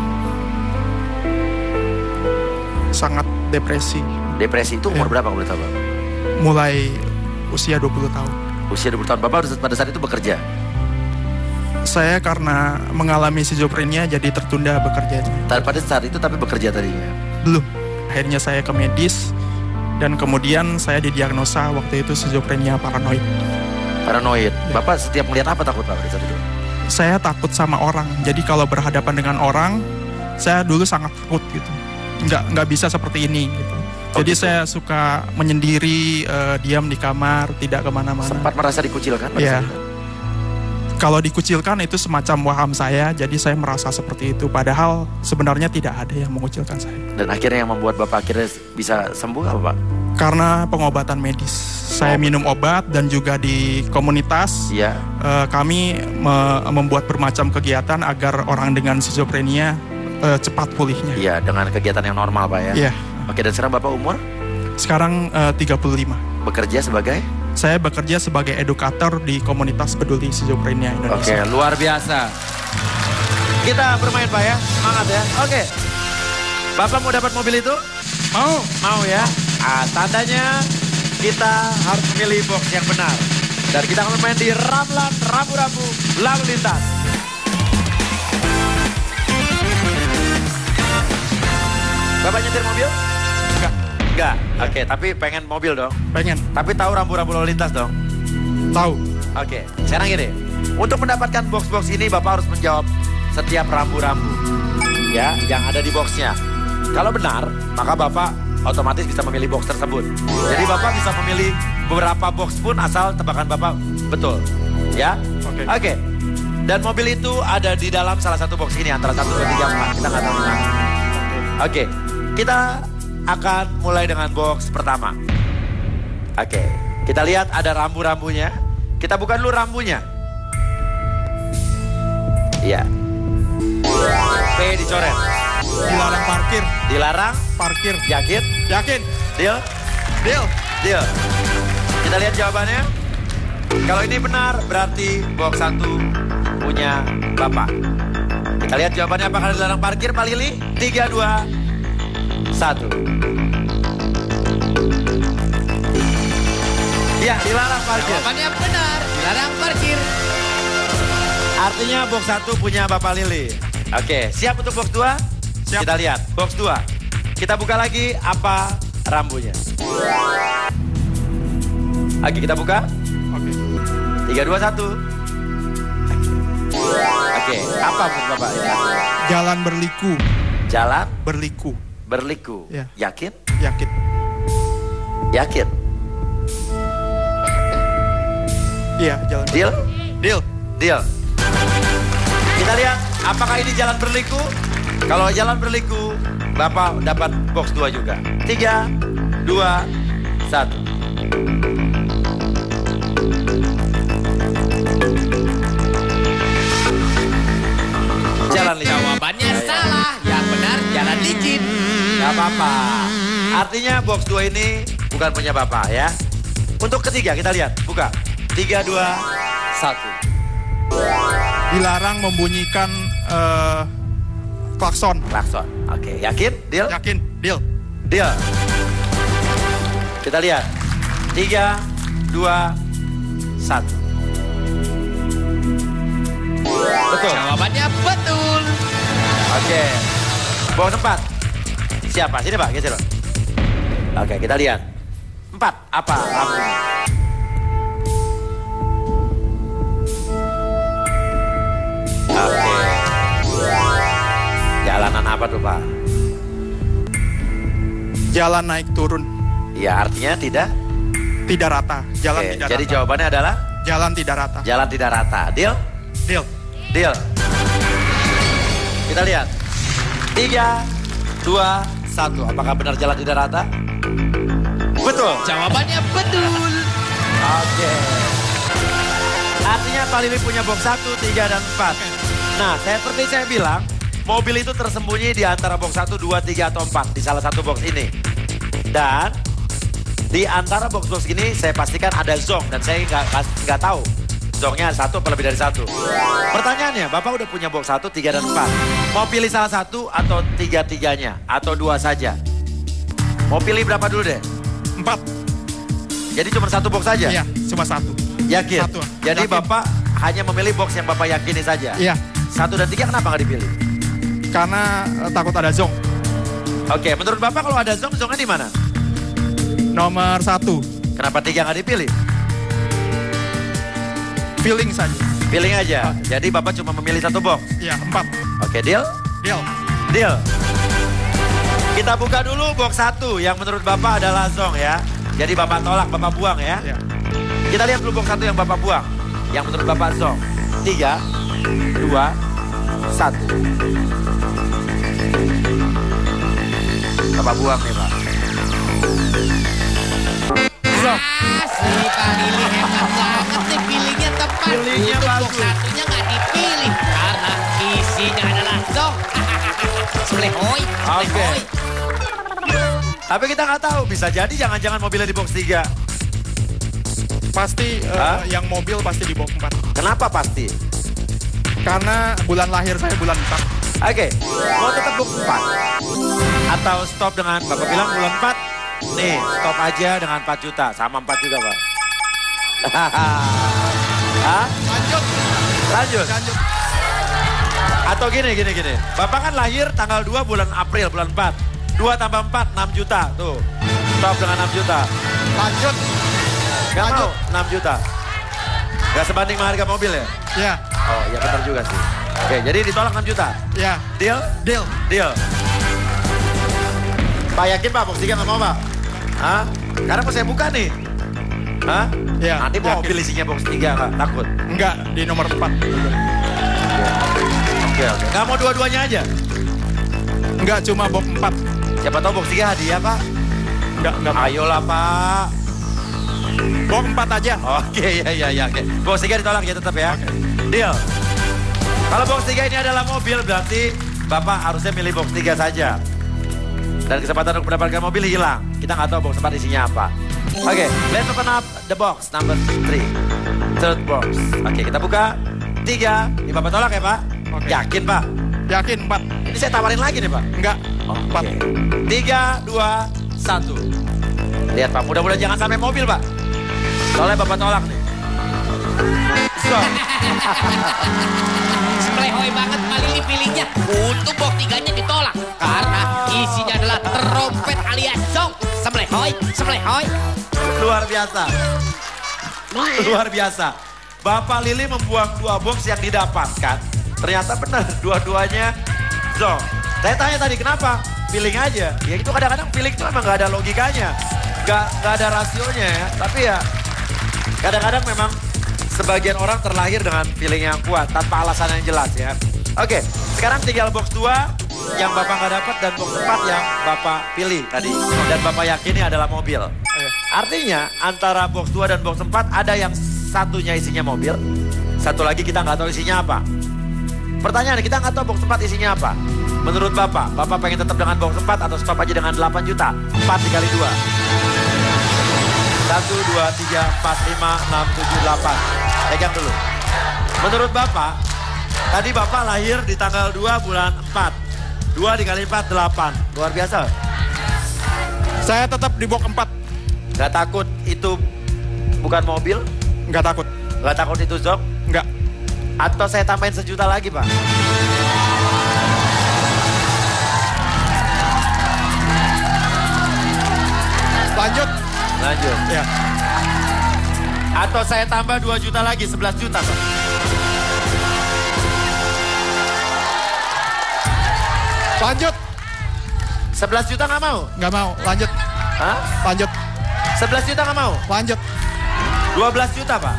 Sangat depresi. Depresi itu umur Ya. berapa boleh tahu, Bapak? Mulai usia dua puluh tahun. Usia dua puluh tahun. Bapak pada saat itu bekerja? Saya karena mengalami schizophrenia jadi tertunda bekerjanya. Pada saat itu tapi bekerja tadinya? Belum. Akhirnya saya ke medis dan kemudian saya didiagnosa waktu itu schizophrenia paranoid. Paranoid. Bapak setiap melihat apa takut, Pak, pada saat itu? Saya takut sama orang. Jadi kalau berhadapan dengan orang, saya dulu sangat takut gitu. Nggak nggak bisa seperti ini gitu. Oh, Jadi gitu. saya suka menyendiri, uh, diam di kamar, tidak kemana-mana. Sempat merasa dikucilkan pada Iya. saat itu? Kalau dikucilkan itu semacam waham saya, jadi saya merasa seperti itu. Padahal sebenarnya tidak ada yang mengucilkan saya. Dan akhirnya yang membuat Bapak akhirnya bisa sembuh apa, Pak? Karena pengobatan medis. Saya minum obat dan juga di komunitas Iya. eh, kami me- membuat bermacam kegiatan agar orang dengan schizophrenia eh, cepat pulihnya. Iya, dengan kegiatan yang normal, Pak, ya? Iya. Oke, dan sekarang Bapak umur? Sekarang eh, tiga puluh lima. Bekerja sebagai? Saya bekerja sebagai edukator di komunitas peduli schizophrenia Oke, Indonesia. luar biasa. Kita bermain, Pak, ya? Semangat, ya? Oke. Bapak mau dapat mobil itu? Mau? Mau, ya? Ah, tandanya kita harus memilih box yang benar. Dan kita akan bermain di Ramlan Rambu-Rambu Lalu Lintas. Bapak nyetir mobil? Enggak. Enggak. Oke, tapi pengen mobil dong. Pengen? Tapi tahu rambu-rambu lalu lintas dong. Tahu. Oke, sekarang gini. Untuk mendapatkan box-box ini Bapak harus menjawab setiap rambu-rambu. Ya, yang ada di boxnya. Kalau benar, maka Bapak otomatis bisa memilih box tersebut. Jadi Bapak bisa memilih beberapa box pun asal tebakan Bapak betul. Ya? Oke. Oke. Dan mobil itu ada di dalam salah satu box ini antara satu, dua, tiga, empat. Kita nggak tahu di mana. Oke. Kita akan mulai dengan box pertama. Oke. Kita lihat ada rambu-rambunya. Kita buka dulu rambunya. Iya. P dicoret. Dilarang parkir. Dilarang. Parkir. Yakin? Yakin? Deal? Deal. Deal. Kita lihat jawabannya. Kalau ini benar, berarti box satu punya Bapak. Kita lihat jawabannya apakah dilarang parkir, Pak Lili? Tiga, dua, satu. Ya, dilarang parkir. Jawabannya benar, dilarang parkir. Artinya box satu punya Bapak Lili. Oke, siap untuk box dua? Siap. Kita lihat, box dua. Kita buka lagi apa rambunya. Oke, kita buka. Oke. Tiga, dua, satu. Oke, apa menurut Bapak ini artinya? Jalan berliku. Jalan Berliku. berliku. Ya. Yakin? Yakin. Yakin? Iya, jalan. Deal? Deal. Deal. Kita lihat apakah ini jalan berliku? Kalau jalan berliku, Bapak dapat box dua juga. Tiga, dua, satu. Jalan licin. Jawabannya salah, yang benar jalan licin. Gak apa-apa. Artinya box dua ini bukan punya Bapak ya. Untuk ketiga kita lihat, buka. Tiga, dua, satu. Dilarang membunyikan eh, klakson. Klakson. Oke, yakin? Deal? Yakin? Deal. Deal. Kita lihat. Tiga, dua, satu. Betul. Jawabannya betul. Oke. Box empat. Siapa? Sini Pak, geser Pak. Oke, kita lihat. Empat, apa rambunya? Oke. Jalanan apa tuh Pak? Jalan naik turun. Ya artinya tidak? Tidak rata. Jalan Oke, tidak jadi rata. jawabannya adalah Jalan tidak rata. jalan tidak rata. Deal? Deal. Deal. Kita lihat. Tiga, dua, satu. Apakah benar jalan tidak rata? Betul. Jawabannya betul. Oke. Artinya Pak Lili punya box satu, tiga, dan empat. Nah, saya seperti saya bilang, mobil itu tersembunyi di antara box satu, dua, tiga, atau empat. Di salah satu box ini. Dan di antara box-box ini saya pastikan ada zong dan saya nggak nggak tahu zongnya satu apa lebih dari satu. Pertanyaannya, Bapak udah punya box satu, tiga dan empat. Mau pilih salah satu atau tiga-tiganya atau dua saja? Mau pilih berapa dulu deh? Empat. Jadi cuma satu box saja? Iya, cuma satu. Yakin? Satu. Jadi Yakin. Bapak hanya memilih box yang Bapak yakini saja? Iya. Satu dan tiga kenapa nggak dipilih? Karena uh, takut ada zong. Oke, menurut Bapak kalau ada zong, zongnya di mana? Nomor satu. Kenapa tiga nggak dipilih? Feeling saja. Feeling aja. Jadi Bapak cuma memilih satu box? Iya, empat. Oke, deal? Deal. Deal. Kita buka dulu box satu yang menurut Bapak adalah zong ya. Jadi Bapak tolak, Bapak buang ya. Iya. Kita lihat dulu box satu yang Bapak buang. Yang menurut Bapak zong. Tiga, dua, satu. Bapak buang nih Pak. Zong. Asli Pak Lili hebat banget nih, pilihnya tepat. Pilihnya Untuk box bagus. satunya nggak dipilih karena isinya adalah zong. Semblehoy, Oke. semblehoy. Tapi kita nggak tahu, bisa jadi jangan-jangan mobilnya di box tiga. Pasti uh, Hah? yang mobil pasti di box empat. Kenapa pasti? Karena bulan lahir saya bulan empat. Oke, mau tetap box empat? Atau stop dengan, Bapak bilang bulan empat? Nih, stop aja dengan empat juta. Sama empat juga, Pak. Hah? Lanjut. Lanjut. Lanjut. Atau gini, gini, gini. Bapak kan lahir tanggal dua bulan April, bulan empat. dua tambah empat, enam juta. Tuh, stop dengan enam juta. Lanjut. Gak Lanjut. mau, enam juta. Gak sebanding sama harga mobil ya? Ya. Oh, ya benar juga sih. Oke, jadi ditolak enam juta. Ya. Deal? Deal. Deal. Pak yakin Pak, box tiga nggak mau Pak? Hah? Karena mau saya buka nih. Hah? Ya, Nanti mau yakin. mobil isinya box tiga nggak? Takut? Enggak, di nomor empat. Oke, oke. Nggak mau dua-duanya aja? Enggak, cuma box empat. Siapa tahu box tiga hadiah Pak? Enggak, enggak. Ayolah Pak. Box empat aja. Oke, ya, ya, ya. Oke. Box tiga ditolak ya tetap ya? Deal. Kalau box tiga ini adalah mobil, berarti Bapak harusnya milih box tiga saja. Dan kesempatan untuk mendapatkan mobil hilang. Kita nggak tahu box empat isinya apa. Oke, let's open up the box number three. Third box. Oke, kita buka. Tiga. Ini Bapak tolak ya Pak? Oke. Yakin Pak? Yakin empat. Ini saya tawarin lagi nih Pak. Enggak. Empat. Oke. Tiga, dua, satu. Lihat Pak, mudah-mudahan jangan sampai mobil Pak. Soalnya Bapak tolak nih. So. Semblehoy banget Pak Lili pilihnya. Untuk box tiganya ditolak karena isinya adalah trompet alias zong. Semblehoy, semblehoy. Luar biasa. Luar biasa. Bapak Lili membuang dua box yang didapatkan. Ternyata benar, dua-duanya zong. Saya tanya tadi kenapa? Feeling aja. Ya itu kadang-kadang feeling itu memang gak ada logikanya. Gak, gak ada rasionya ya. Tapi ya kadang-kadang memang sebagian orang terlahir dengan feeling yang kuat. Tanpa alasan yang jelas ya. Oke, sekarang tinggal box dua yang Bapak gak dapat dan box empat yang Bapak pilih tadi. Dan Bapak yakini adalah mobil. Artinya antara box dua dan box empat ada yang satunya isinya mobil. Satu lagi kita nggak tahu isinya apa. Pertanyaan, kita nggak tahu box empat isinya apa. Menurut Bapak, Bapak pengen tetap dengan box empat atau stop aja dengan delapan juta? empat dikali dua. satu, dua, tiga, empat, lima, enam, tujuh, delapan. Pegang dulu. Menurut Bapak, tadi Bapak lahir di tanggal dua bulan empat. dua dikali empat, delapan. Luar biasa. Saya tetap di box empat. Gak takut itu bukan mobil? Enggak takut. Gak takut itu zong? Enggak. Atau saya tambahin sejuta lagi Pak? Lanjut. Lanjut. Ya. Atau saya tambah dua juta lagi, sebelas juta Pak? Lanjut. sebelas juta nggak mau? Enggak mau. Lanjut. Hah? Lanjut. sebelas juta nggak mau? Lanjut. dua belas juta Pak?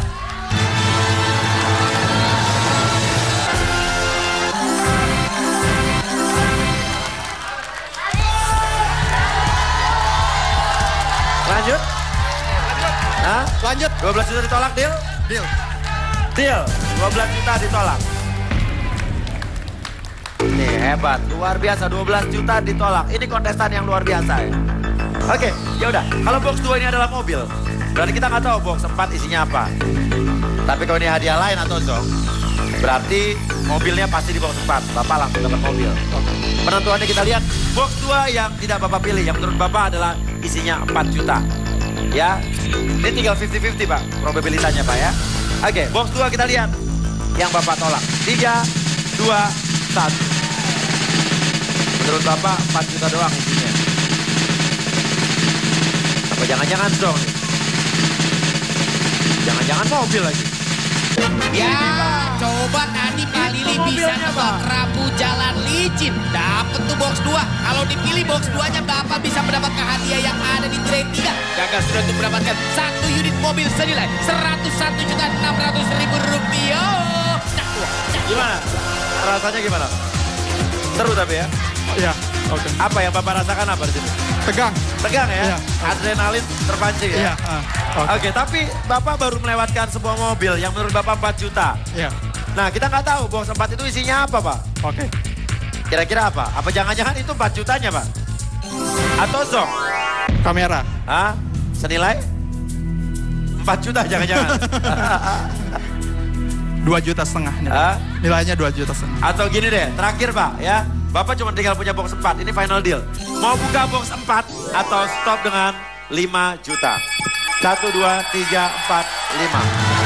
Lanjut? Hah? Lanjut. dua belas juta ditolak, deal? Deal. Deal, dua belas juta ditolak. Nih hebat, luar biasa, dua belas juta ditolak. Ini kontestan yang luar biasa ya. Oke, ya udah. Kalau box dua ini adalah mobil, berarti kita nggak tahu box empat isinya apa. Tapi kalau ini hadiah lain atau zong, berarti mobilnya pasti di box empat. Bapak langsung dapat mobil. Penentuannya kita lihat box dua yang tidak Bapak pilih, yang menurut Bapak adalah isinya empat juta. Ya, ini tinggal lima puluh lima puluh Pak, probabilitasnya Pak ya. Oke, box dua kita lihat yang Bapak tolak. tiga, dua, satu. Menurut Bapak empat juta doang isinya. Apa jangan-jangan zong nih? Jangan-jangan mobil lagi. Ya, coba tadi Pak Lili bisa nebak rambu jalan licin. Dapat tuh box dua. Kalau dipilih box dua-nya Bapak bisa mendapatkan hadiah yang ada di tirai tiga. Gagal sudah untuk mendapatkan satu unit mobil senilai seratus satu juta enam ratus ribu rupiah. Gimana? Rasanya gimana? Seru tapi ya? Iya, oke. Apa yang Bapak rasakan apa di sini? Tegang. Tegang ya? Iya. Adrenalin terpancing ya? Iya. ah, Oke, Oke. tapi Bapak baru melewatkan sebuah mobil yang menurut Bapak empat juta. Iya, Nah, kita nggak tahu box empat itu isinya apa, Pak. oke. Kira-kira apa? Apa jangan-jangan itu empat jutanya, Pak? Atau zong? Kamera. Hah? Senilai? empat juta jangan-jangan. dua juta setengah. Nilai. Hah? Nilainya dua juta setengah. Atau gini deh, terakhir Pak ya. Bapak cuma tinggal punya box empat, ini final deal. Mau buka box empat atau stop dengan lima juta? satu, dua, tiga, empat, lima.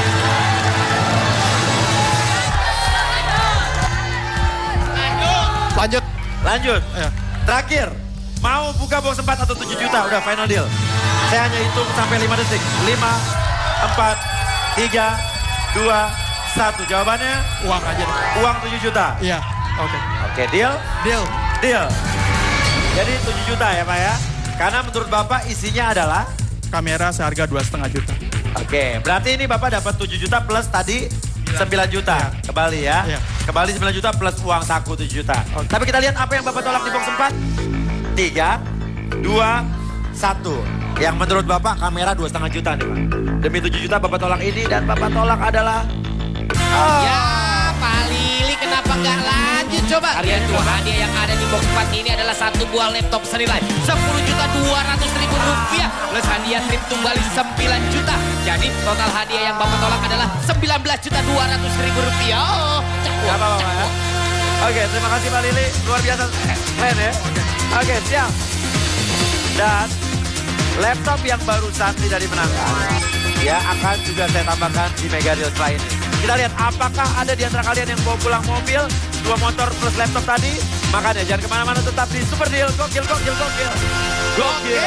Lanjut. Lanjut. Ya. Terakhir, mau buka box empat atau tujuh juta? Udah final deal. Saya hanya hitung sampai lima detik. lima, empat, tiga, dua, satu. Jawabannya Uang aja deh. uang tujuh juta. Iya, oke. Oke, deal? Deal. Deal. Jadi tujuh juta ya Pak ya. Karena menurut Bapak isinya adalah? Kamera seharga dua setengah juta. Oke, berarti ini Bapak dapat tujuh juta plus tadi sembilan juta. Kembali ya. Iya. Kembali sembilan juta plus uang saku tujuh juta. Oke. Tapi kita lihat apa yang Bapak tolak di box empat. tiga, dua, satu. Yang menurut Bapak kamera dua setengah juta nih Pak. Demi tujuh juta Bapak tolak ini dan Bapak tolak adalah... Oh. Ya, Pak Lili kenapa nggak lanjut coba? Lihat tuh hadiah yang ada di box empat ini adalah satu buah laptop senilai sepuluh juta dua ratus ribu rupiah. Plus hadiah trip Bali sembilan juta. Jadi total hadiah yang Bapak tolak adalah sembilan belas juta dua ratus ribu rupiah. Oh, Gak apa-apa ya. Oke, terima kasih Pak Lili. Luar biasa keren ya. Oke, siap. Dan laptop yang barusan tidak dimenangkan ya akan juga saya tambahkan di Mega Deal setelah ini. Kita lihat apakah ada di antara kalian yang bawa pulang mobil, dua motor plus laptop tadi. Makanya jangan kemana-mana, tetap di Super Deal. Gokil, gokil, gokil. Gokil.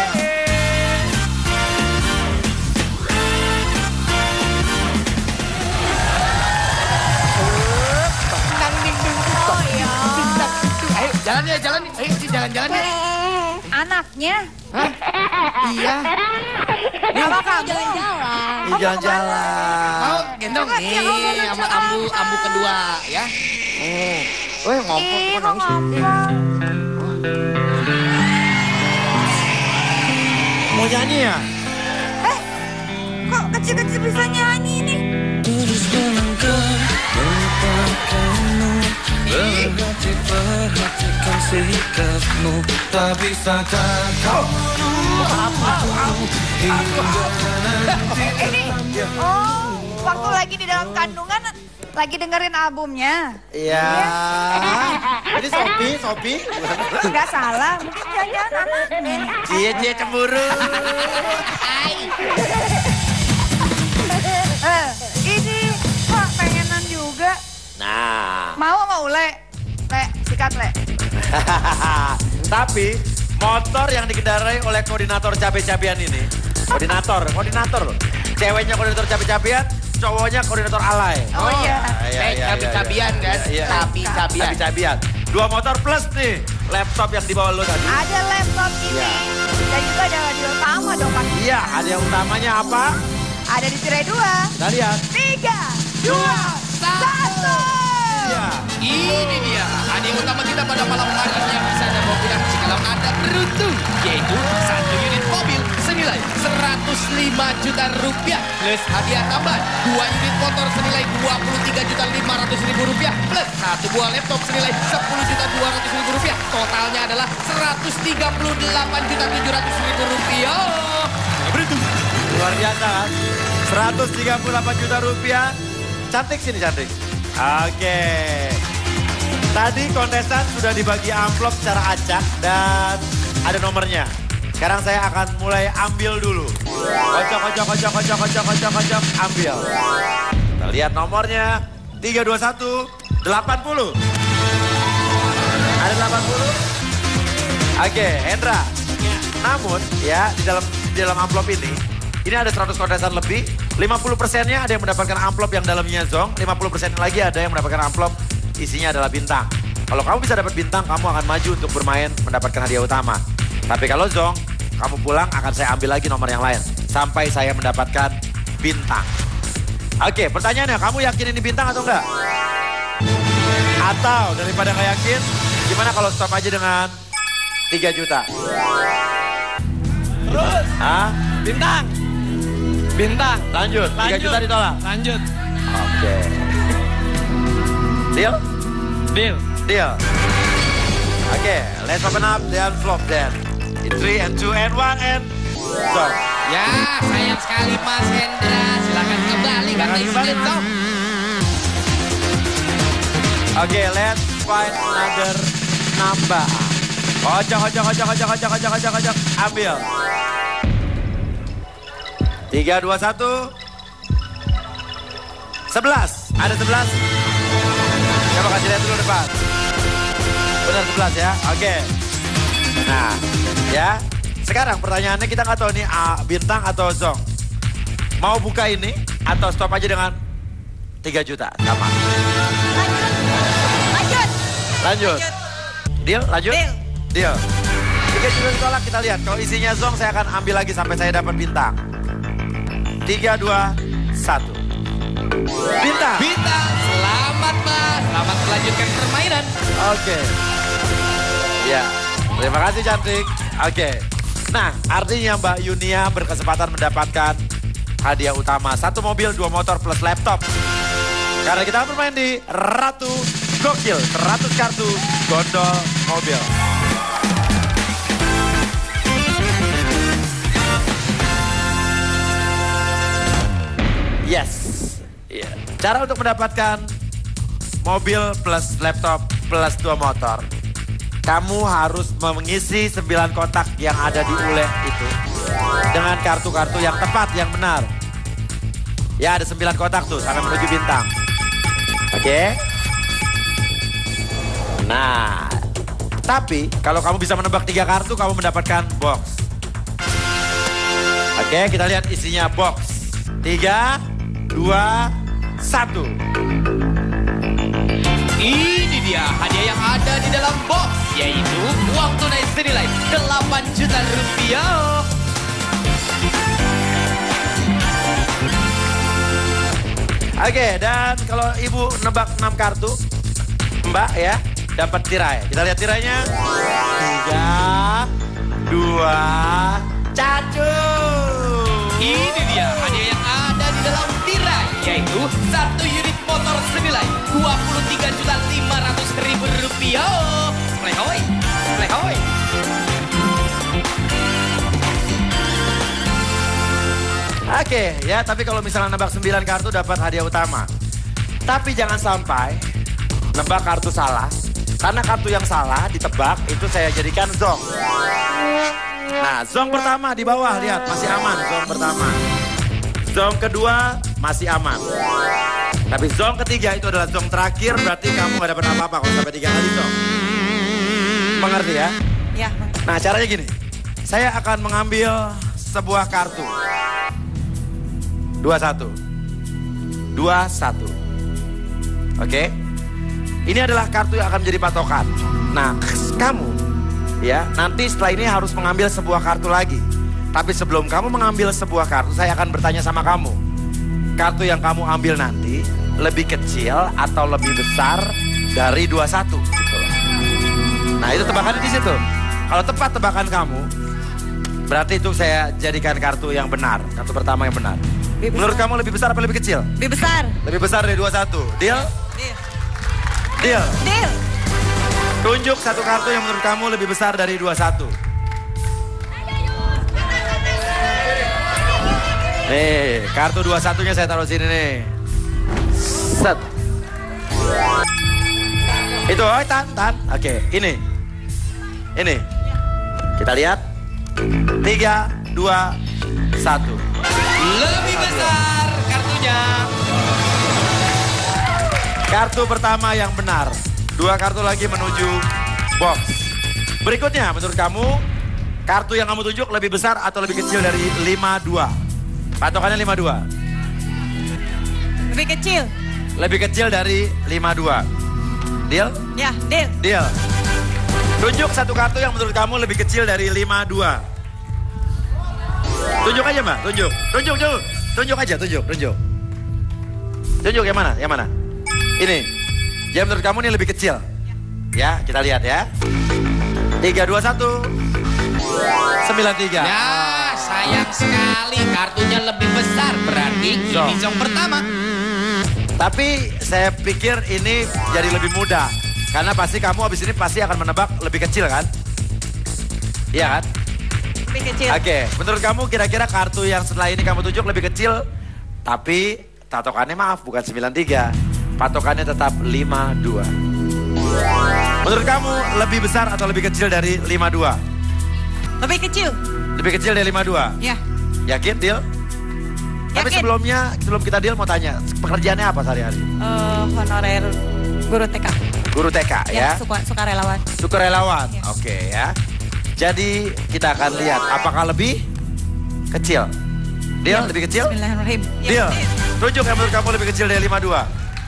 Oh iya. Ayo jalan ya, jalan. Ayo jalan-jalan ya. Anaknya. Iya. Sama kamu. Jalan-jalan. Ini jalan-jalan. Mau gendong nih sama ambu ambu kedua ya. Oh. Weh, ngomong Ih, kok kok nangis. ngomong. Mau nyanyi ya? Eh, kok kecil-kecil bisa nyanyi nih? Berhati perhatikan sikapmu, tak bisakah kau menunggu hingga nanti. Ini, oh, waktu lagi di dalam kandungan, lagi dengerin albumnya. Iya. Ini Sopi, Sopi. Gak salah, mungkin jangan anaknya. Cie, cie cemburu. Eh, ini kok pengenan juga. Nah. Mau sama Ule? Le, sikat Le. Tapi motor yang dikendarai oleh koordinator cabe-cabean ini. Koordinator, koordinator loh. Ceweknya koordinator cabe-cabean, cowoknya koordinator alay. Oh iya. Eh, cabi-cabian kan? Cabi-cabian. Cabi-cabian. Dua motor plus nih, laptop yang dibawa lo tadi. Ada laptop ini. Iya. Dan juga ada radio utama dong Pak. Iya, ada yang utamanya apa? Ada di tirai dua. Kita lihat. Tiga, dua, satu. Iya. Ini dia hadiah utama kita pada malam hari ini yang bisa Anda bawa pulang jika Anda beruntung, yaitu satu unit mobil senilai seratus seratus lima juta rupiah plus hadiah tambahan dua unit motor senilai dua puluh tiga juta lima ratus ribu rupiah plus satu buah laptop senilai sepuluh juta dua ratus ribu rupiah. Totalnya adalah seratus tiga puluh delapan juta tujuh ratus ribu rupiah. Berhitung. Luar biasa kan? seratus tiga puluh delapan juta rupiah. Cantik sini cantik. Oke. Tadi kontestan sudah dibagi amplop secara acak dan ada nomornya. Sekarang saya akan mulai ambil dulu. Kocok, kocok, kocok, kocok, kocok, kocok, kocok, ambil. Kita lihat nomornya. tiga dua satu delapan puluh. Ada delapan puluh? Oke, Hendra. Namun ya di dalam di dalam amplop ini, ini ada seratus kontestan lebih. lima puluh persennya ada yang mendapatkan amplop yang dalamnya zong. lima puluh persen lagi ada yang mendapatkan amplop isinya adalah bintang. Kalau kamu bisa dapat bintang, kamu akan maju untuk bermain mendapatkan hadiah utama. Tapi kalau zong, kamu pulang akan saya ambil lagi nomor yang lain. Sampai saya mendapatkan bintang. Oke, pertanyaannya, kamu yakin ini bintang atau enggak? Atau daripada nggak yakin, gimana kalau stop aja dengan tiga juta? Terus? Hah? Bintang. Bintang. Lanjut, tiga juta ditolak? Lanjut. Oke. Deal? Deal. Deal. Oke, okay, let's open up dan flop then. In three and two and one and zong. Ya, sayang sekali Mas Hendra. Silakan kembali karena izin zong. Oke, okay, let's find another number. Kocok, kocok, kocok, kocok, kocok, kocok, kocok, kocok. Ambil. Tiga, dua, satu. Sebelas. Ada sebelas. Coba kasih lihat dulu depan. Benar sebelas ya, oke. Okay. Nah, ya. Sekarang pertanyaannya kita nggak tahu nih A, bintang atau zong. Mau buka ini atau stop aja dengan tiga juta sama. Lanjut. Lanjut. Lanjut. Deal? Lanjut? Deal. Deal. tiga juta ditolak, kita lihat. Kalau isinya zong saya akan ambil lagi sampai saya dapat bintang. tiga, dua, satu. Bintang. Bintang. Selamat Mas. Selamat melanjutkan permainan. Oke. Ya, terima kasih cantik. Oke. Nah, artinya Mbak Yunia berkesempatan mendapatkan hadiah utama. Satu mobil, dua motor plus laptop. Karena kita bermain di Ratu Gokil. seratus kartu gondol mobil. Yes. Yeah. Cara untuk mendapatkan mobil plus laptop plus dua motor. Kamu harus mengisi sembilan kotak yang ada di ule itu. Dengan kartu-kartu yang tepat, yang benar. Ya ada sembilan kotak tuh sampai menuju bintang. Oke. Okay. Nah. Tapi kalau kamu bisa menebak tiga kartu, kamu mendapatkan box. Oke, okay, kita lihat isinya box. Tiga, dua, satu. Ini dia hadiah yang ada di dalam box, yaitu uang tunai senilai delapan juta rupiah. Oke, dan kalau ibu nebak enam kartu, Mbak ya, dapat tirai. Kita lihat tirainya. Tiga, dua, satu. Ini dia hadiah yang ada di dalam tirai, yaitu satu unit motor senilai dua puluh tiga juta lima ratus ribu rupiah. Plehoy, plehoy. Oke, ya, tapi kalau misalnya nebak sembilan kartu dapat hadiah utama. Tapi jangan sampai nebak kartu salah. Karena kartu yang salah ditebak itu saya jadikan zong. Nah, zong pertama di bawah, lihat, masih aman zong pertama. Zong kedua masih aman. Tapi zong ketiga itu adalah zong terakhir, berarti kamu gak dapat apa-apa kalau sampai tiga kali zong. Mengerti ya? Ya. Nah, caranya gini. Saya akan mengambil sebuah kartu. Dua satu. Dua satu. Oke? Ini adalah kartu yang akan menjadi patokan. Nah, kamu ya, nanti setelah ini harus mengambil sebuah kartu lagi. Tapi sebelum kamu mengambil sebuah kartu, saya akan bertanya sama kamu. Kartu yang kamu ambil nanti lebih kecil atau lebih besar dari dua satu gitu loh. Nah, itu tebakannya di situ. Kalau tepat tebakan kamu, Berarti itu saya jadikan kartu yang benar. Kartu pertama yang benar. Menurut kamu lebih besar apa lebih kecil? Lebih besar. Lebih besar dari dua puluh satu. Deal? Deal. Deal? Deal. Tunjuk satu kartu yang menurut kamu lebih besar dari dua puluh satu. Nih, kartu dua puluh satunya saya taruh sini nih. Set. Itu, oh, tan, tan. Oke, ini. Ini. Kita lihat. Tiga, dua, satu. Lebih besar kartunya. Kartu pertama yang benar. Dua kartu lagi menuju box. Berikutnya, menurut kamu, kartu yang kamu tunjuk lebih besar atau lebih kecil dari lima dua? Patokannya lima dua. Lebih kecil. Lebih kecil dari lima dua. Deal? Ya, deal. Deal. Tunjuk satu kartu yang menurut kamu lebih kecil dari lima dua. Tunjuk aja, Mbak. Tunjuk. Tunjuk, tunjuk. Tunjuk aja, tunjuk, tunjuk. Tunjuk yang mana? Yang mana? Ini. Yang menurut kamu ini lebih kecil. Ya, kita lihat ya. tiga, dua, satu. sembilan, tiga. Ya, sayang sekali kartunya lebih besar. Berarti So. ini zong pertama. Tapi saya pikir ini jadi lebih mudah. Karena pasti kamu habis ini pasti akan menebak lebih kecil kan? Iya kan? Lebih kecil. Oke, menurut kamu kira-kira kartu yang setelah ini kamu tunjuk lebih kecil. Tapi patokannya maaf bukan sembilan tiga. Patokannya tetap lima dua. Menurut kamu lebih besar atau lebih kecil dari lima dua? Lebih kecil. Lebih kecil dari lima dua? Ya. Yakin, Deal? Tapi Yakin. sebelumnya, sebelum kita deal mau tanya, pekerjaannya apa sehari-hari? Eh, honorer guru T K. Guru T K ya? Suka, sukarelawan. Sukarelawan, Ya. oke ya. Jadi kita akan lihat apakah lebih kecil. Deal, lebih kecil? Bismillahirrahmanirrahim. Ya, Deal. Tunjuk yang menurut kamu lebih kecil dari lima dua.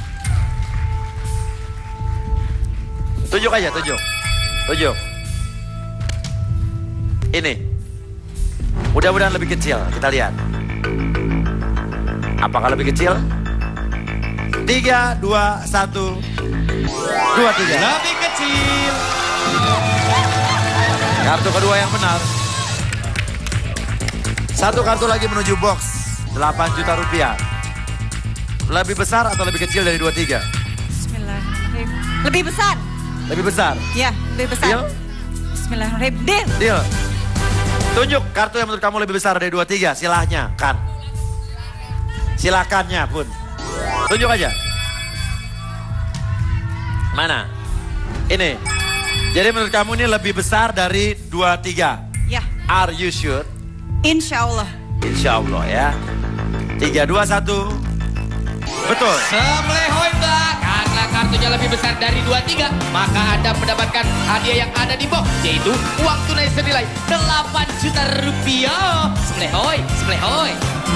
Tunjuk aja, tunjuk. Tunjuk. Ini. Mudah-mudahan lebih kecil, kita lihat. Apakah lebih kecil? Tiga, dua, satu, dua, tiga. Lebih kecil. Kartu kedua yang benar. Satu kartu lagi menuju box. delapan juta rupiah. Lebih besar atau lebih kecil dari dua puluh tiga? Bismillahirrahmanirrahim. Lebih besar. Lebih besar. Ya, lebih besar. Deal? Bismillahirrahmanirrahim. Deal. Deal. Tunjuk kartu yang menurut kamu lebih besar dari dua puluh tiga. Silahnya, kan. Silakannya pun. Tunjuk aja. Mana? Ini. Jadi menurut kamu ini lebih besar dari dua puluh tiga. Ya. Are you sure? Insya Allah. Insya Allah ya. Tiga, dua, satu. Betul. Semlehoy Mbak. Karena kartunya lebih besar dari dua puluh tiga, maka Anda mendapatkan hadiah yang ada di box, yaitu uang tunai senilai delapan juta rupiah. Semlehoy, semlehoy.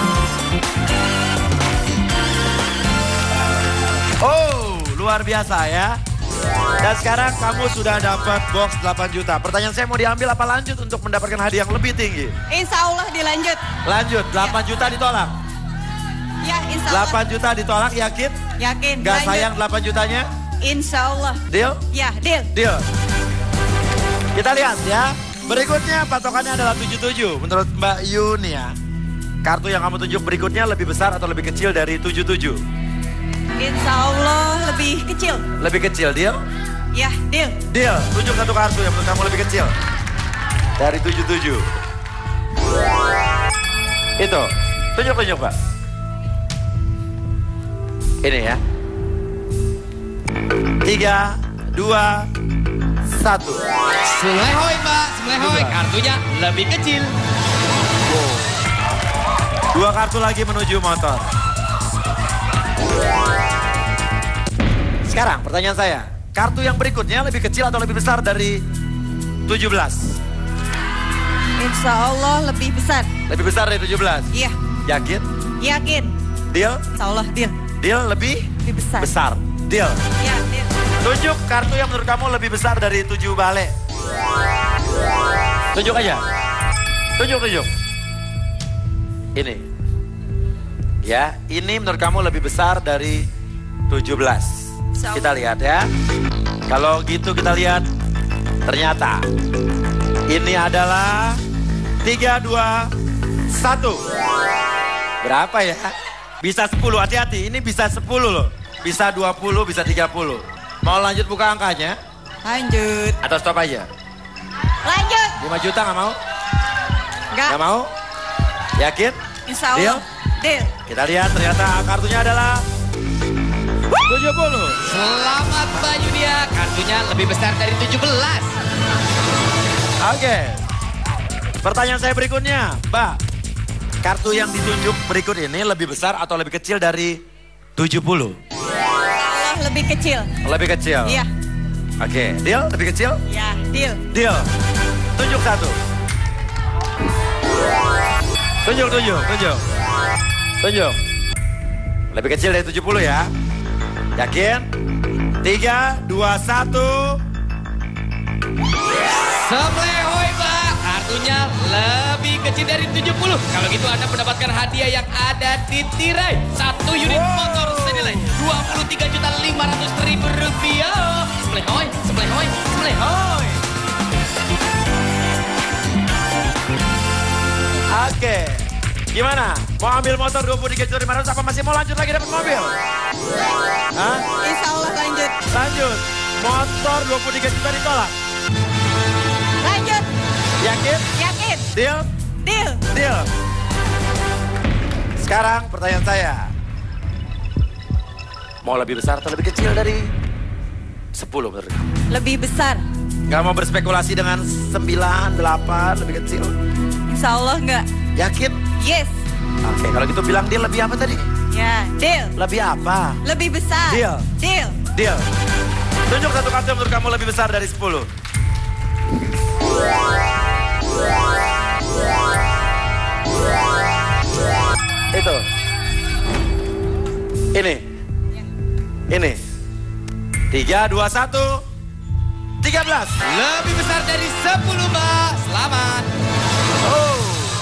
Oh, luar biasa ya. Dan sekarang kamu sudah dapat box delapan juta. Pertanyaan saya mau diambil apa lanjut untuk mendapatkan hadiah yang lebih tinggi? Insya Allah dilanjut. Lanjut, delapan juta ditolak. Ya, insya Allah. delapan juta ditolak, yakin? Yakin. Gak lanjut. sayang delapan jutanya? Insya Allah. Deal? Ya, deal. Deal. Kita lihat ya. Berikutnya patokannya adalah tujuh puluh tujuh. Menurut Mbak Yuni ya. Kartu yang kamu tunjuk berikutnya lebih besar atau lebih kecil dari tujuh puluh tujuh? Insya Allah lebih kecil. Lebih kecil, deal? Ya, deal. Deal. Tunjuk satu kartu yang menurut kamu lebih kecil. Dari tujuh puluh tujuh. Itu. Tunjuk-tunjuk, Pak. Ini ya. Tiga, dua, satu. Semlehoy Mbak, semlehoy. Kartunya lebih kecil. Dua kartu lagi menuju motor. Sekarang pertanyaan saya. Kartu yang berikutnya lebih kecil atau lebih besar dari tujuh belas? Insya Allah lebih besar. Lebih besar dari tujuh belas? Iya. Yakin? Yakin. Deal? Insya Allah deal. Deal lebih? Lebih besar. Besar. Deal? Ya, deal. Tunjuk kartu yang menurut kamu lebih besar dari tujuh balik. Tunjuk aja. Tunjuk, tunjuk. Ini. Ya, ini menurut kamu lebih besar dari tujuh belas. Kita lihat ya. Kalau gitu kita lihat. Ternyata ini adalah tiga, dua, satu. Berapa ya? Bisa sepuluh, hati-hati. Ini bisa sepuluh loh. Bisa dua puluh, bisa tiga puluh. Mau lanjut buka angkanya? Lanjut. Atau stop aja? Lanjut. lima juta nggak mau? Enggak. Nggak mau? Yakin? Insya Allah. Deal. Deal. Kita lihat ternyata kartunya adalah tujuh puluh. Selamat Mbak Yunia, kartunya lebih besar dari tujuh belas. Oke. Pertanyaan saya berikutnya, Mbak. Kartu yang ditunjuk berikut ini lebih besar atau lebih kecil dari tujuh puluh? Allah lebih kecil. Lebih kecil? Iya. Oke, deal lebih kecil? Iya, deal. Deal. Tunjuk satu. Tunjuk, tunjuk, tunjuk. Tunjuk. Lebih kecil dari tujuh puluh ya. Yakin? Tiga, dua, satu. Semlehoy Mbak, kartunya lebih kecil dari tujuh puluh. Kalau gitu Anda mendapatkan hadiah yang ada di tirai. Satu unit motor senilai dua puluh tiga juta lima ratus ribu rupiah. Semlehoy, semlehoy, semlehoy. Oke. Gimana? Mau ambil motor dua puluh tiga juta lima ratus apa masih mau lanjut lagi dapat mobil? Hah? Insya Allah lanjut. Lanjut. Motor dua puluh tiga juta ditolak. Lanjut. Yakin? Yakin. Deal? Deal. Deal. Sekarang pertanyaan saya. Mau lebih besar atau lebih kecil dari sepuluh menurut kamu? Lebih besar. Gak mau berspekulasi dengan sembilan, delapan, lebih kecil? Insya Allah enggak. Yakin? Yes. Oke, kalau gitu bilang deal lebih apa tadi? Ya, deal. Lebih apa? Lebih besar. Deal. Deal. Deal. Tunjuk satu kartu yang menurut kamu lebih besar dari sepuluh. Itu. Ini. Ini. Tiga, dua, satu. Tiga belas. Lebih besar dari sepuluh Mbak. Selamat. Oh.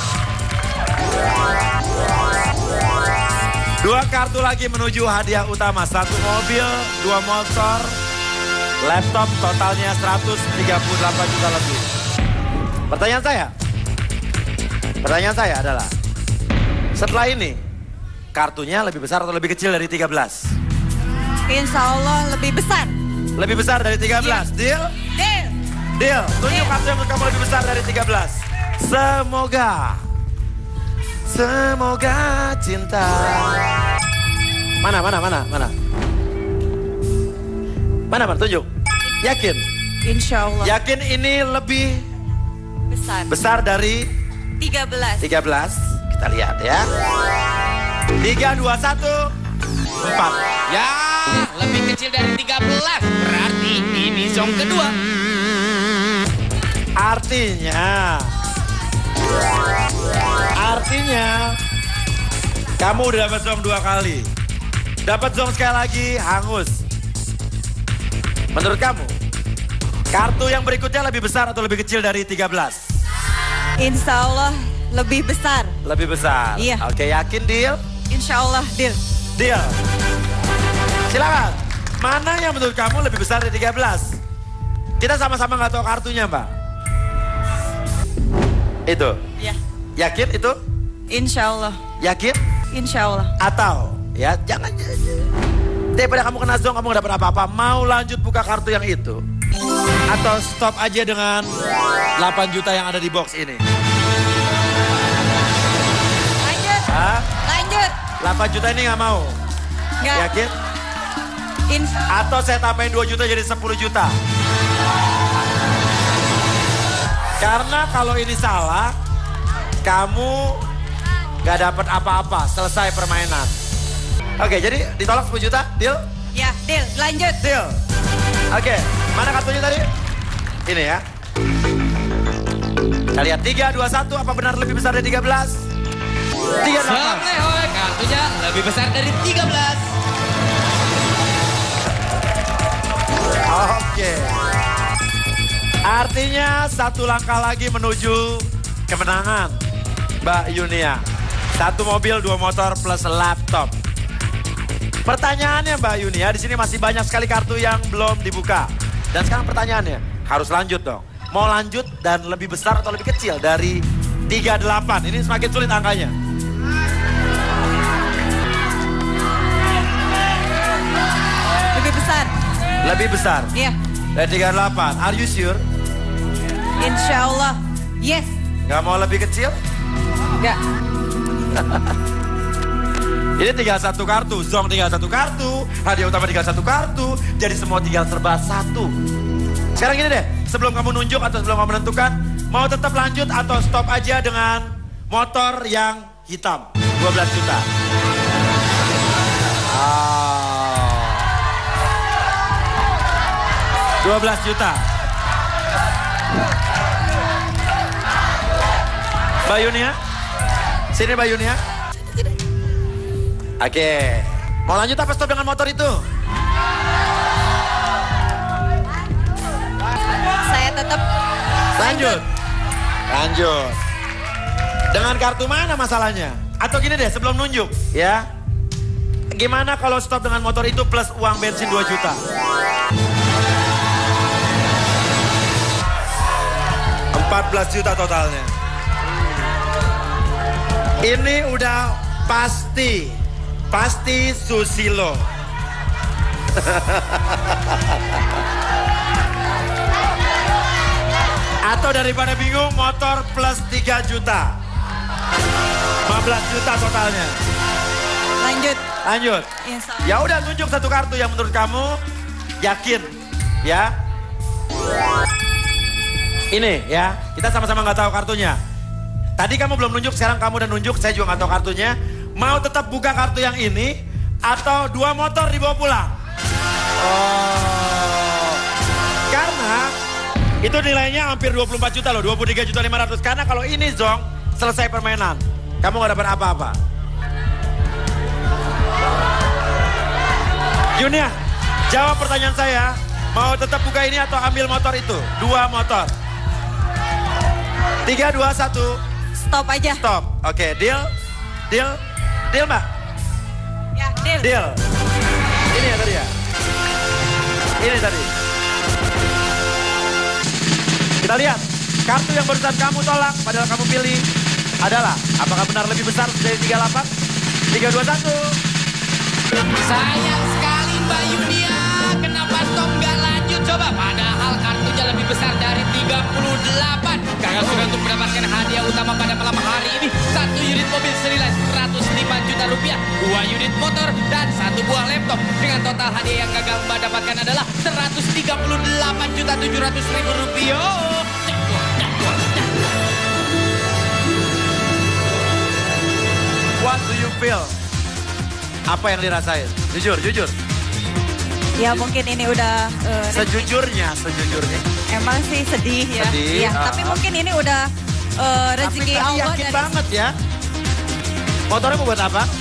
Dua kartu lagi menuju hadiah utama. Satu mobil, dua motor, laptop totalnya seratus tiga puluh delapan juta lebih. Pertanyaan saya. Pertanyaan saya adalah, setelah ini, kartunya lebih besar atau lebih kecil dari tiga belas? Insya Allah lebih besar. Lebih besar dari tiga belas, deal? Deal. Deal. Tunjuk kartu yang menurut kamu lebih besar dari tiga belas. Semoga. Semoga cinta. Mana, mana, mana, mana? Mana, mana? Tunjuk. Yakin? Insya Allah. Yakin ini lebih Besar. besar dari tiga belas. tiga belas? Kita lihat ya. Tiga, dua, satu, empat. Ya, lebih kecil dari tiga belas. Berarti ini zong kedua. Artinya, artinya, kamu udah dapat zong dua kali. Dapat zong sekali lagi, hangus. Menurut kamu, kartu yang berikutnya lebih besar atau lebih kecil dari tiga belas? Insya Allah lebih besar. Lebih besar. Iya. Oke, yakin deal? Insya Allah deal. Deal. Silakan. Mana yang menurut kamu lebih besar dari tiga belas? Kita sama-sama nggak tahu kartunya, Mbak. Itu. Ya. Yakin itu? Insya Allah. Yakin? Insya Allah. Atau ya jangan. Daripada kamu kena zong, kamu gak dapat apa-apa. Mau lanjut buka kartu yang itu? Atau stop aja dengan delapan juta yang ada di box ini? Lanjut. Hah? Lanjut. delapan juta ini gak mau? Enggak. Yakin? Insya Atau saya tambahin dua juta jadi sepuluh juta? Karena kalau ini salah, kamu gak dapat apa-apa, selesai permainan. Oke, jadi ditolak sepuluh juta, deal? Ya, deal. Lanjut. Deal. Oke, mana kartunya tadi? Ini ya. Kita lihat tiga, dua, satu, apa benar lebih besar dari tiga belas? tiga, delapan. Semlehoy, kartunya lebih besar dari tiga belas. Oke. Artinya satu langkah lagi menuju kemenangan, Mbak Yunia. Satu mobil, dua motor plus laptop. Pertanyaannya Mbak Yunia, di sini masih banyak sekali kartu yang belum dibuka. Dan sekarang pertanyaannya, harus lanjut dong. Mau lanjut dan lebih besar atau lebih kecil dari tiga puluh delapan. Ini semakin sulit angkanya. Lebih besar. Lebih besar. Iya. Dari tiga puluh delapan. Are you sure? Insya Allah. Yes. Gak mau lebih kecil? Enggak. Ini tinggal satu kartu. Zong tinggal satu kartu. Hadiah utama tinggal satu kartu. Jadi semua tinggal serba satu. Sekarang gini deh. Sebelum kamu nunjuk atau sebelum kamu menentukan. Mau tetap lanjut atau stop aja dengan motor yang hitam. dua belas juta. Oh. dua belas juta. Mbak Yunia. Sini Mbak Yunia. Oke. Mau lanjut apa stop dengan motor itu? Saya tetap lanjut. Lanjut. Dengan kartu mana masalahnya? Atau gini deh sebelum nunjuk ya. Gimana kalau stop dengan motor itu plus uang bensin dua juta? empat belas juta totalnya. Ini udah pasti. Pasti Susilo. Atau daripada bingung motor plus tiga juta. lima belas juta totalnya. lanjut. Lanjut. Ya udah tunjuk satu kartu yang menurut kamu yakin ya. Ini ya, kita sama-sama nggak tahu kartunya. Tadi kamu belum nunjuk, sekarang kamu udah nunjuk, saya juga nggak tahu kartunya. Mau tetap buka kartu yang ini atau dua motor dibawa pulang? Oh, karena itu nilainya hampir dua puluh empat juta loh, dua puluh tiga juta lima ratus. Karena kalau ini Zong, selesai permainan. Kamu nggak dapat apa-apa. Junia, jawab pertanyaan saya. Mau tetap buka ini atau ambil motor itu? Dua motor. Tiga, dua, satu. Stop aja. Stop. Oke, deal. Deal. Deal, Mbak. Ya, deal. Deal. Ini ya tadi ya. Ini tadi. Kita lihat. Kartu yang barusan kamu tolak, padahal kamu pilih adalah, apakah benar lebih besar dari tiga puluh delapan? tiga, dua, satu. Sayang sekali Mbak Yunia. Kenapa stop nggak lanjut coba? Padahal kartunya lebih besar dari tiga puluh delapan. Kakak sudah untuk mendapatkan hadiah utama pada malam hari ini. Satu unit mobil senilai seratus lima juta rupiah. Dua unit motor dan satu buah laptop. Dengan total hadiah yang gagal Mbak dapatkan adalah seratus tiga puluh delapan juta tujuh ratus ribu rupiah. What do you feel? Apa yang dirasain? Jujur, jujur. Ya mungkin ini udah uh, sejujurnya, sejujurnya. Emang sih sedih ya. Sedih. Ya, Uh, tapi mungkin ini udah uh, rezeki tapi Allah yakin dari... banget ya. Motornya mau buat apa?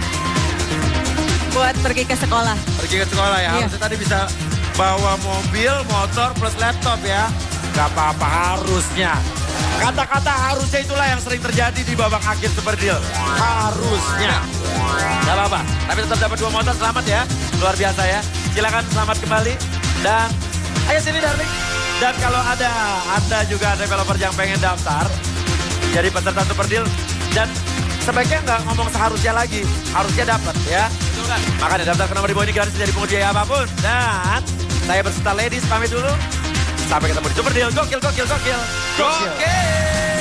Buat pergi ke sekolah. Pergi ke sekolah ya. Iya. Harusnya tadi bisa bawa mobil, motor plus laptop ya. Gak apa-apa harusnya. Kata-kata harusnya itulah yang sering terjadi di babak akhir Super Deal. Harusnya. Gak apa-apa. Tapi tetap dapat dua motor, selamat ya. Luar biasa ya. Silakan selamat kembali. Dan ayo sini darling. Dan kalau ada Anda juga developer yang pengen daftar jadi peserta Super Deal. Dan sebaiknya nggak ngomong seharusnya lagi. Harusnya dapat ya. Betul kan? Makanya daftar ke nomor di bawah ini gratis dari pungut biaya apapun. Dan saya berserta ladies pamit dulu. Sampai ketemu di Super Deal. Gokil, gokil, gokil. Gokil.